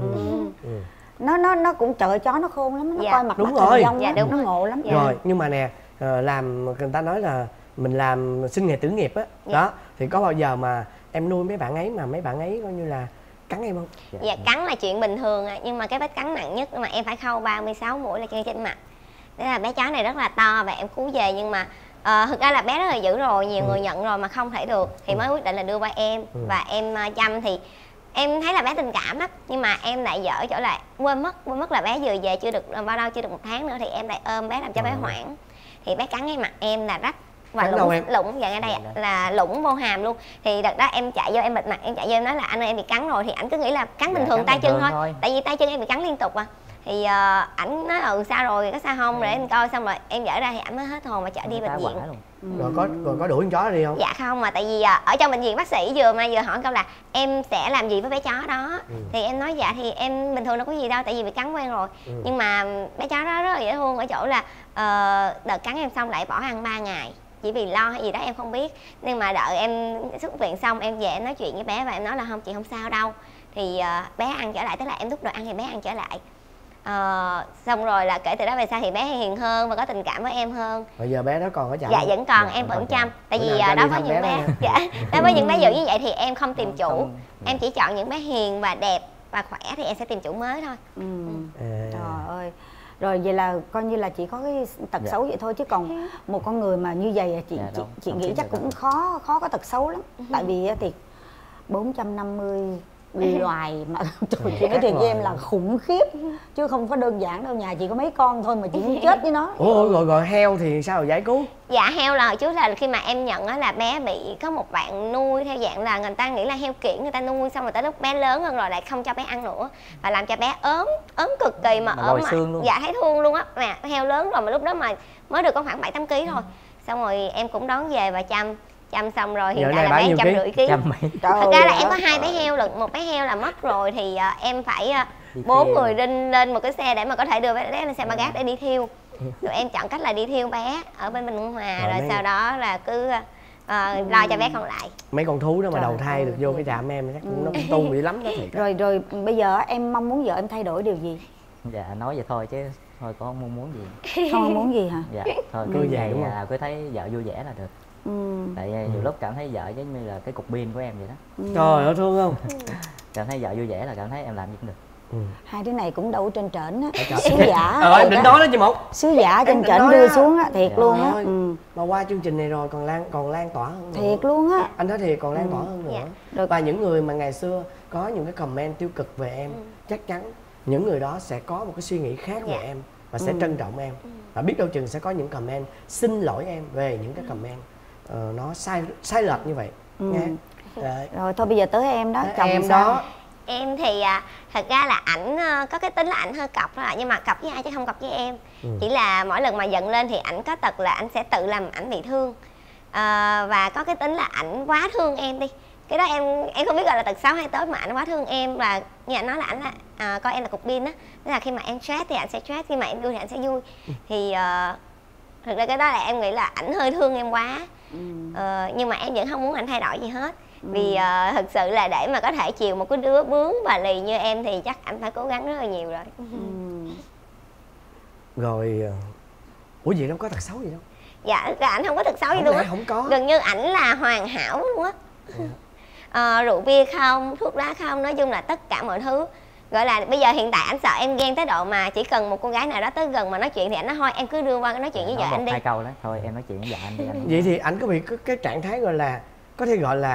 Nó cũng trời, chó nó khôn lắm, nó coi mặt đúng rồi. Nó ngộ lắm. Rồi nhưng mà nè, làm người ta nói là mình làm sinh nghề tử nghiệp á, đó thì có bao giờ mà em nuôi mấy bạn ấy mà mấy bạn ấy coi như là cắn em không? Dạ cắn là chuyện bình thường nhưng mà cái vết cắn nặng nhất mà em phải khâu 36 mũi là trên mặt. Thế là bé chó này rất là to và em cứu về, nhưng mà thực ra là bé rất là dữ rồi, nhiều người nhận rồi mà không thể được thì mới quyết định là đưa qua em. Và em chăm thì em thấy là bé tình cảm lắm, nhưng mà em lại dở chỗ lại quên mất là bé vừa về chưa được bao lâu, chưa được 1 tháng nữa thì em lại ôm bé làm cho bé hoảng, thì bé cắn ngay mặt em là rách và lủng dạng ở đây là lủng vô hàm luôn. Thì đợt đó em chạy vô em bịt mặt, em chạy vô em nói là anh ơi em bị cắn rồi, thì ảnh cứ nghĩ là cắn bình thường tay chân thôi, tại vì tay chân em bị cắn liên tục à. Thì ảnh nói sao rồi, có sao không, rồi em coi xong rồi em dở ra thì ảnh mới hết hồn và chở đi bệnh viện. Rồi có đuổi con chó đi không? Dạ không, mà tại vì ở trong bệnh viện bác sĩ vừa hỏi câu là em sẽ làm gì với bé chó đó. Thì em nói dạ thì em bình thường đâu có gì đâu, tại vì bị cắn quen rồi. Nhưng mà bé chó đó rất là dễ thương ở chỗ là đợt cắn em xong lại bỏ ăn 3 ngày, chỉ vì lo hay gì đó em không biết. Nhưng mà đợi em xuất viện xong em về em nói chuyện với bé và em nói là không chị không sao đâu. Thì bé ăn trở lại, tức là em đút đồ ăn thì bé ăn trở lại. Xong rồi là kể từ đó về sau thì bé hiền hơn và có tình cảm với em hơn. Bây giờ bé đó còn ở chăm? Dạ vẫn còn, em vẫn chăm. Tại vì đối với những bé đối với những bé dữ như vậy thì em không tìm chủ, em chỉ chọn những bé hiền và đẹp và khỏe thì em sẽ tìm chủ mới thôi. Trời ơi. Rồi vậy là coi như là chỉ có cái tật xấu vậy thôi, chứ còn một con người mà như vậy chị nghĩ chắc cũng khó có tật xấu lắm. Tại vì thì 450 loài mà chị nói thiệt với em là khủng khiếp chứ không có đơn giản đâu. Nhà chị có mấy con thôi mà chị muốn chết với nó. Rồi heo thì sao rồi giải cứu? Dạ heo là hồi trước là khi mà em nhận á là bé bị có một bạn nuôi theo dạng là người ta nghĩ là heo kiểng, người ta nuôi xong rồi tới lúc bé lớn hơn rồi lại không cho bé ăn nữa và làm cho bé ốm cực kỳ mà ốm mà dạ thấy thương luôn á. Mà heo lớn rồi mà lúc đó mà mới được có khoảng 7-8 kg thôi. Xong rồi em cũng đón về và chăm xong rồi hiện tại là bé 150 kg. Thật ra là em có 2 bé heo lận, một bé heo là mất rồi thì em phải 4 người lên một cái xe để mà có thể đưa bé lên xe ba gác để đi thiêu. Rồi em chọn cách là đi thiêu bé ở bên Bình Hòa rồi sau đó là cứ lo cho bé còn lại. Mấy con thú đó mà đầu thai được vô cái trạm em chắc nó cũng tu dữ lắm đó. Rồi bây giờ em mong muốn vợ em thay đổi điều gì? Dạ nói vậy thôi chứ thôi cũng không mong muốn gì. Không mong muốn gì hả? Dạ thôi cứ vậy là cứ thấy vợ vui vẻ là được. Tại nhiều lúc cảm thấy vợ giống như là cái cục pin của em vậy đó. Trời ơi thương không? Cảm thấy vợ vui vẻ là cảm thấy em làm gì cũng được. Hai đứa này cũng đâu trên trển á, sứ giả. Em định nói đó chị Một. Sứ giả trên trển đưa xuống á, thiệt luôn á. Mà qua chương trình này rồi còn lan tỏa hơn nữa. Thiệt luôn á. Anh nói thiệt còn lan tỏa hơn nữa. Và những người mà ngày xưa có những cái comment tiêu cực về em, chắc chắn những người đó sẽ có một cái suy nghĩ khác về em và sẽ trân trọng em. Và biết đâu chừng sẽ có những comment xin lỗi em về những cái comment nó sai lệch như vậy nha. Rồi thôi bây giờ tới em đó, chồng em sao? đó. Em thì thật ra là ảnh có cái tính là ảnh hơi cọc thôi, nhưng mà cọc với ai chứ không cọc với em. Chỉ là mỗi lần mà giận lên thì ảnh có tật là ảnh sẽ tự làm ảnh bị thương. Và có cái tính là ảnh quá thương em đi. Cái đó em không biết gọi là tật xấu hay tốt, mà ảnh quá thương em và như ảnh nói là ảnh là coi em là cục pin á. Tức là khi mà em stress thì ảnh sẽ stress, khi mà em vui thì ảnh sẽ vui. Thì thực ra cái đó là em nghĩ là ảnh hơi thương em quá. Nhưng mà em vẫn không muốn ảnh thay đổi gì hết. Vì thực sự là để mà có thể chiều một cái đứa bướng và lì như em thì chắc ảnh phải cố gắng rất là nhiều rồi. Rồi ủa gì đâu có tật xấu gì đâu. Dạ ảnh không có tật xấu gì luôn á. Gần như ảnh là hoàn hảo luôn á. Rượu bia không, thuốc lá không, nói chung là tất cả mọi thứ. Gọi là bây giờ hiện tại ảnh sợ em ghen tới độ mà chỉ cần một cô gái nào đó tới gần mà nói chuyện thì ảnh nói thôi em cứ đưa qua nói chuyện với vợ anh đi. 2 câu đó thôi em nói chuyện với vợ anh đi. Vậy thì ảnh có bị cái trạng thái gọi là có thể gọi là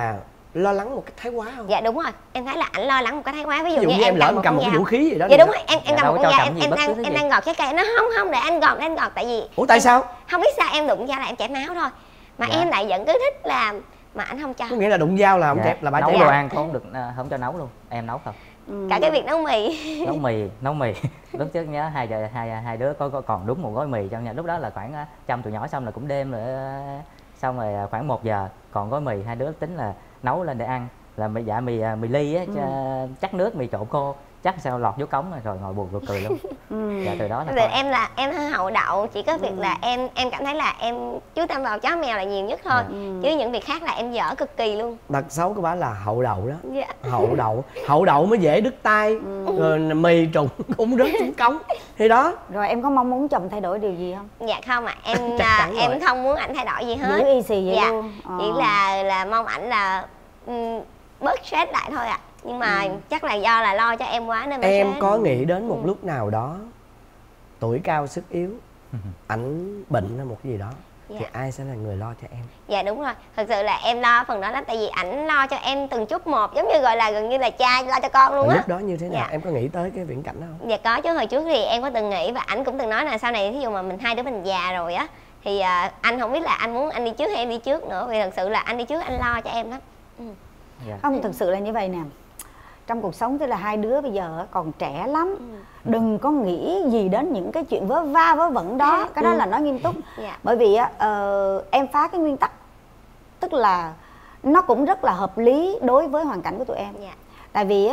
lo lắng một cái thái quá không? Dạ đúng rồi, em thấy là ảnh lo lắng một cái thái quá. Ví dụ như như em lỡ cầm một cái vũ khí gì đó. Dạ đúng rồi, em cầm đâu một có con cho dao, cầm gì em bất cứ thứ em gì. đang gọt trái cây, nó không để anh gọt tại vì Ủa tại sao? không biết sao em đụng dao là em chảy máu thôi, mà Dạ. em lại vẫn cứ thích làm mà anh không cho. Có nghĩa là đụng dao là không Dạ. chẹp, là bà nấu chẹp. đồ ăn không được, không cho nấu luôn, em nấu không. Cả cái việc nấu mì. Nấu mì lúc trước nhớ hai đứa có còn đúng một gói mì trong nhà. Lúc đó là khoảng chăm tụi nhỏ xong là cũng đêm rồi, xong rồi khoảng 1 giờ còn gói mì, hai đứa tính là nấu lên để ăn, là mì ly á, chắc nước mì trộn khô chắc sao lọt vô cống rồi ngồi buồn rồi cười luôn. Dạ từ đó là Em hơi hậu đậu, chỉ có việc là em cảm thấy là em chú tâm vào chó mèo là nhiều nhất thôi, chứ những việc khác là em dở cực kỳ luôn. Tật xấu của bà là hậu đậu đó. Dạ. Hậu đậu mới dễ đứt tay, rồi mì trụng cũng rớt xuống cống thì đó. Rồi em có mong muốn chồng thay đổi điều gì không? Dạ không ạ, chắn em rồi. không muốn ảnh thay đổi gì hết. Giữ y xì vậy Dạ. luôn. Chỉ là mong ảnh là bớt stress lại thôi ạ. Nhưng mà chắc là do là lo cho em quá nên mới Em stress. có nghĩ đến một lúc nào đó tuổi cao sức yếu, ảnh bệnh hay một cái gì đó, thì Dạ. ai sẽ là người lo cho em? Dạ đúng rồi, thật sự là em lo phần đó lắm, tại vì ảnh lo cho em từng chút một, giống như gọi là gần như là cha lo cho con luôn Rồi á. lúc đó như thế nào? Dạ. Em có nghĩ tới cái viễn cảnh đó không? Dạ có chứ, hồi trước thì em có từng nghĩ và ảnh cũng từng nói là sau này thí dụ mà hai đứa mình già rồi á thì anh không biết là anh muốn anh đi trước hay em đi trước nữa, vì thật sự là anh đi trước anh lo cho em lắm. dạ. Không, thực sự là như vậy nè. Trong cuộc sống tức là hai đứa bây giờ còn trẻ lắm, đừng có nghĩ gì đến những cái chuyện vớ va vớ vẩn đó. Cái đó là nói nghiêm túc. Dạ. Bởi vì em phá cái nguyên tắc, tức là nó cũng rất là hợp lý đối với hoàn cảnh của tụi em. Dạ. Tại vì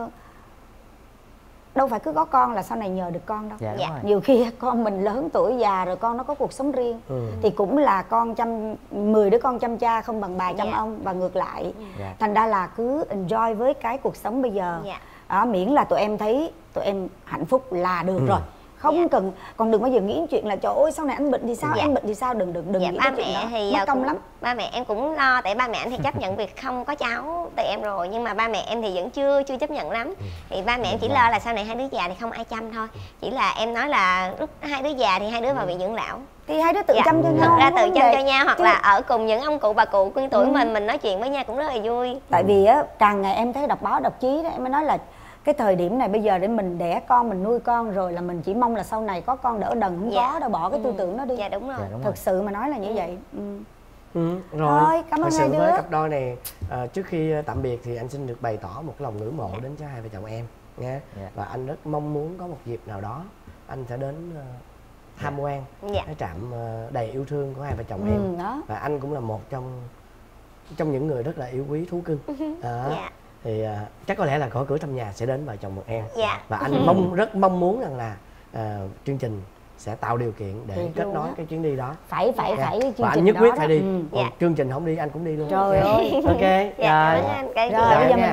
đâu phải cứ có con là sau này nhờ được con đâu. Dạ, đúng Dạ. rồi. Nhiều khi con mình lớn tuổi già rồi con nó có cuộc sống riêng, thì cũng là con 10 đứa con chăm cha không bằng bà chăm Dạ. ông và ngược lại. Dạ. Thành ra là cứ enjoy với cái cuộc sống bây giờ. Dạ. Đó, miễn là tụi em thấy tụi em hạnh phúc là được rồi. Không Dạ. cần, còn đừng bao giờ nghĩ chuyện là trời ơi sau này anh bệnh thì sao, Dạ. em bệnh thì sao, đừng Dạ, nghĩ ba cái chuyện mẹ đó, thì mất công cũng, lắm. ba mẹ em cũng lo, tại ba mẹ anh thì chấp nhận việc không có cháu từ em rồi, nhưng mà ba mẹ em thì vẫn chưa chấp nhận lắm. Thì ba mẹ em chỉ lo là sau này hai đứa già thì không ai chăm thôi. Chỉ là em nói là lúc hai đứa già thì hai đứa vào viện dưỡng lão. Thì hai đứa tự Dạ, chăm cho nhau. thật ra tự không chăm vấn cho đề. nhau, hoặc Chứ- là ở cùng những ông cụ bà cụ quyên tuổi mình nói chuyện với nhau cũng rất là vui. Tại vì á, càng ngày em thấy đọc báo đọc chí đó, em mới nói là cái thời điểm này bây giờ để mình đẻ con, mình nuôi con rồi là mình chỉ mong là sau này có con đỡ đần, không Dạ. có đâu, bỏ cái tư tưởng đó đi. Dạ đúng rồi. Dạ, đúng rồi. Thật sự mà nói là như vậy. Rồi, Thôi, cảm ơn thật hai sự đứa. với cặp đôi này, trước khi tạm biệt thì anh xin được bày tỏ một cái lòng ngưỡng mộ đến cho hai vợ chồng em nha. Dạ. Và anh rất mong muốn có một dịp nào đó anh sẽ đến tham quan Dạ. cái trạm đầy yêu thương của hai vợ chồng em. Đó. Và anh cũng là một trong những người rất là yêu quý thú cưng. Đó. Dạ. Thì chắc có lẽ là gõ cửa thăm nhà sẽ đến vợ chồng một em. Dạ. Và anh rất mong muốn rằng là chương trình sẽ tạo điều kiện để Thiệt kết luôn nối á. cái chuyến đi đó. Phải Dạ. chương Và anh trình nhất đó quyết đó. phải đi. Ừ. Còn Dạ. chương trình không đi anh cũng đi luôn. Trời ơi. Ok. Dạ, cảm ơn anh. Rồi bây giờ mình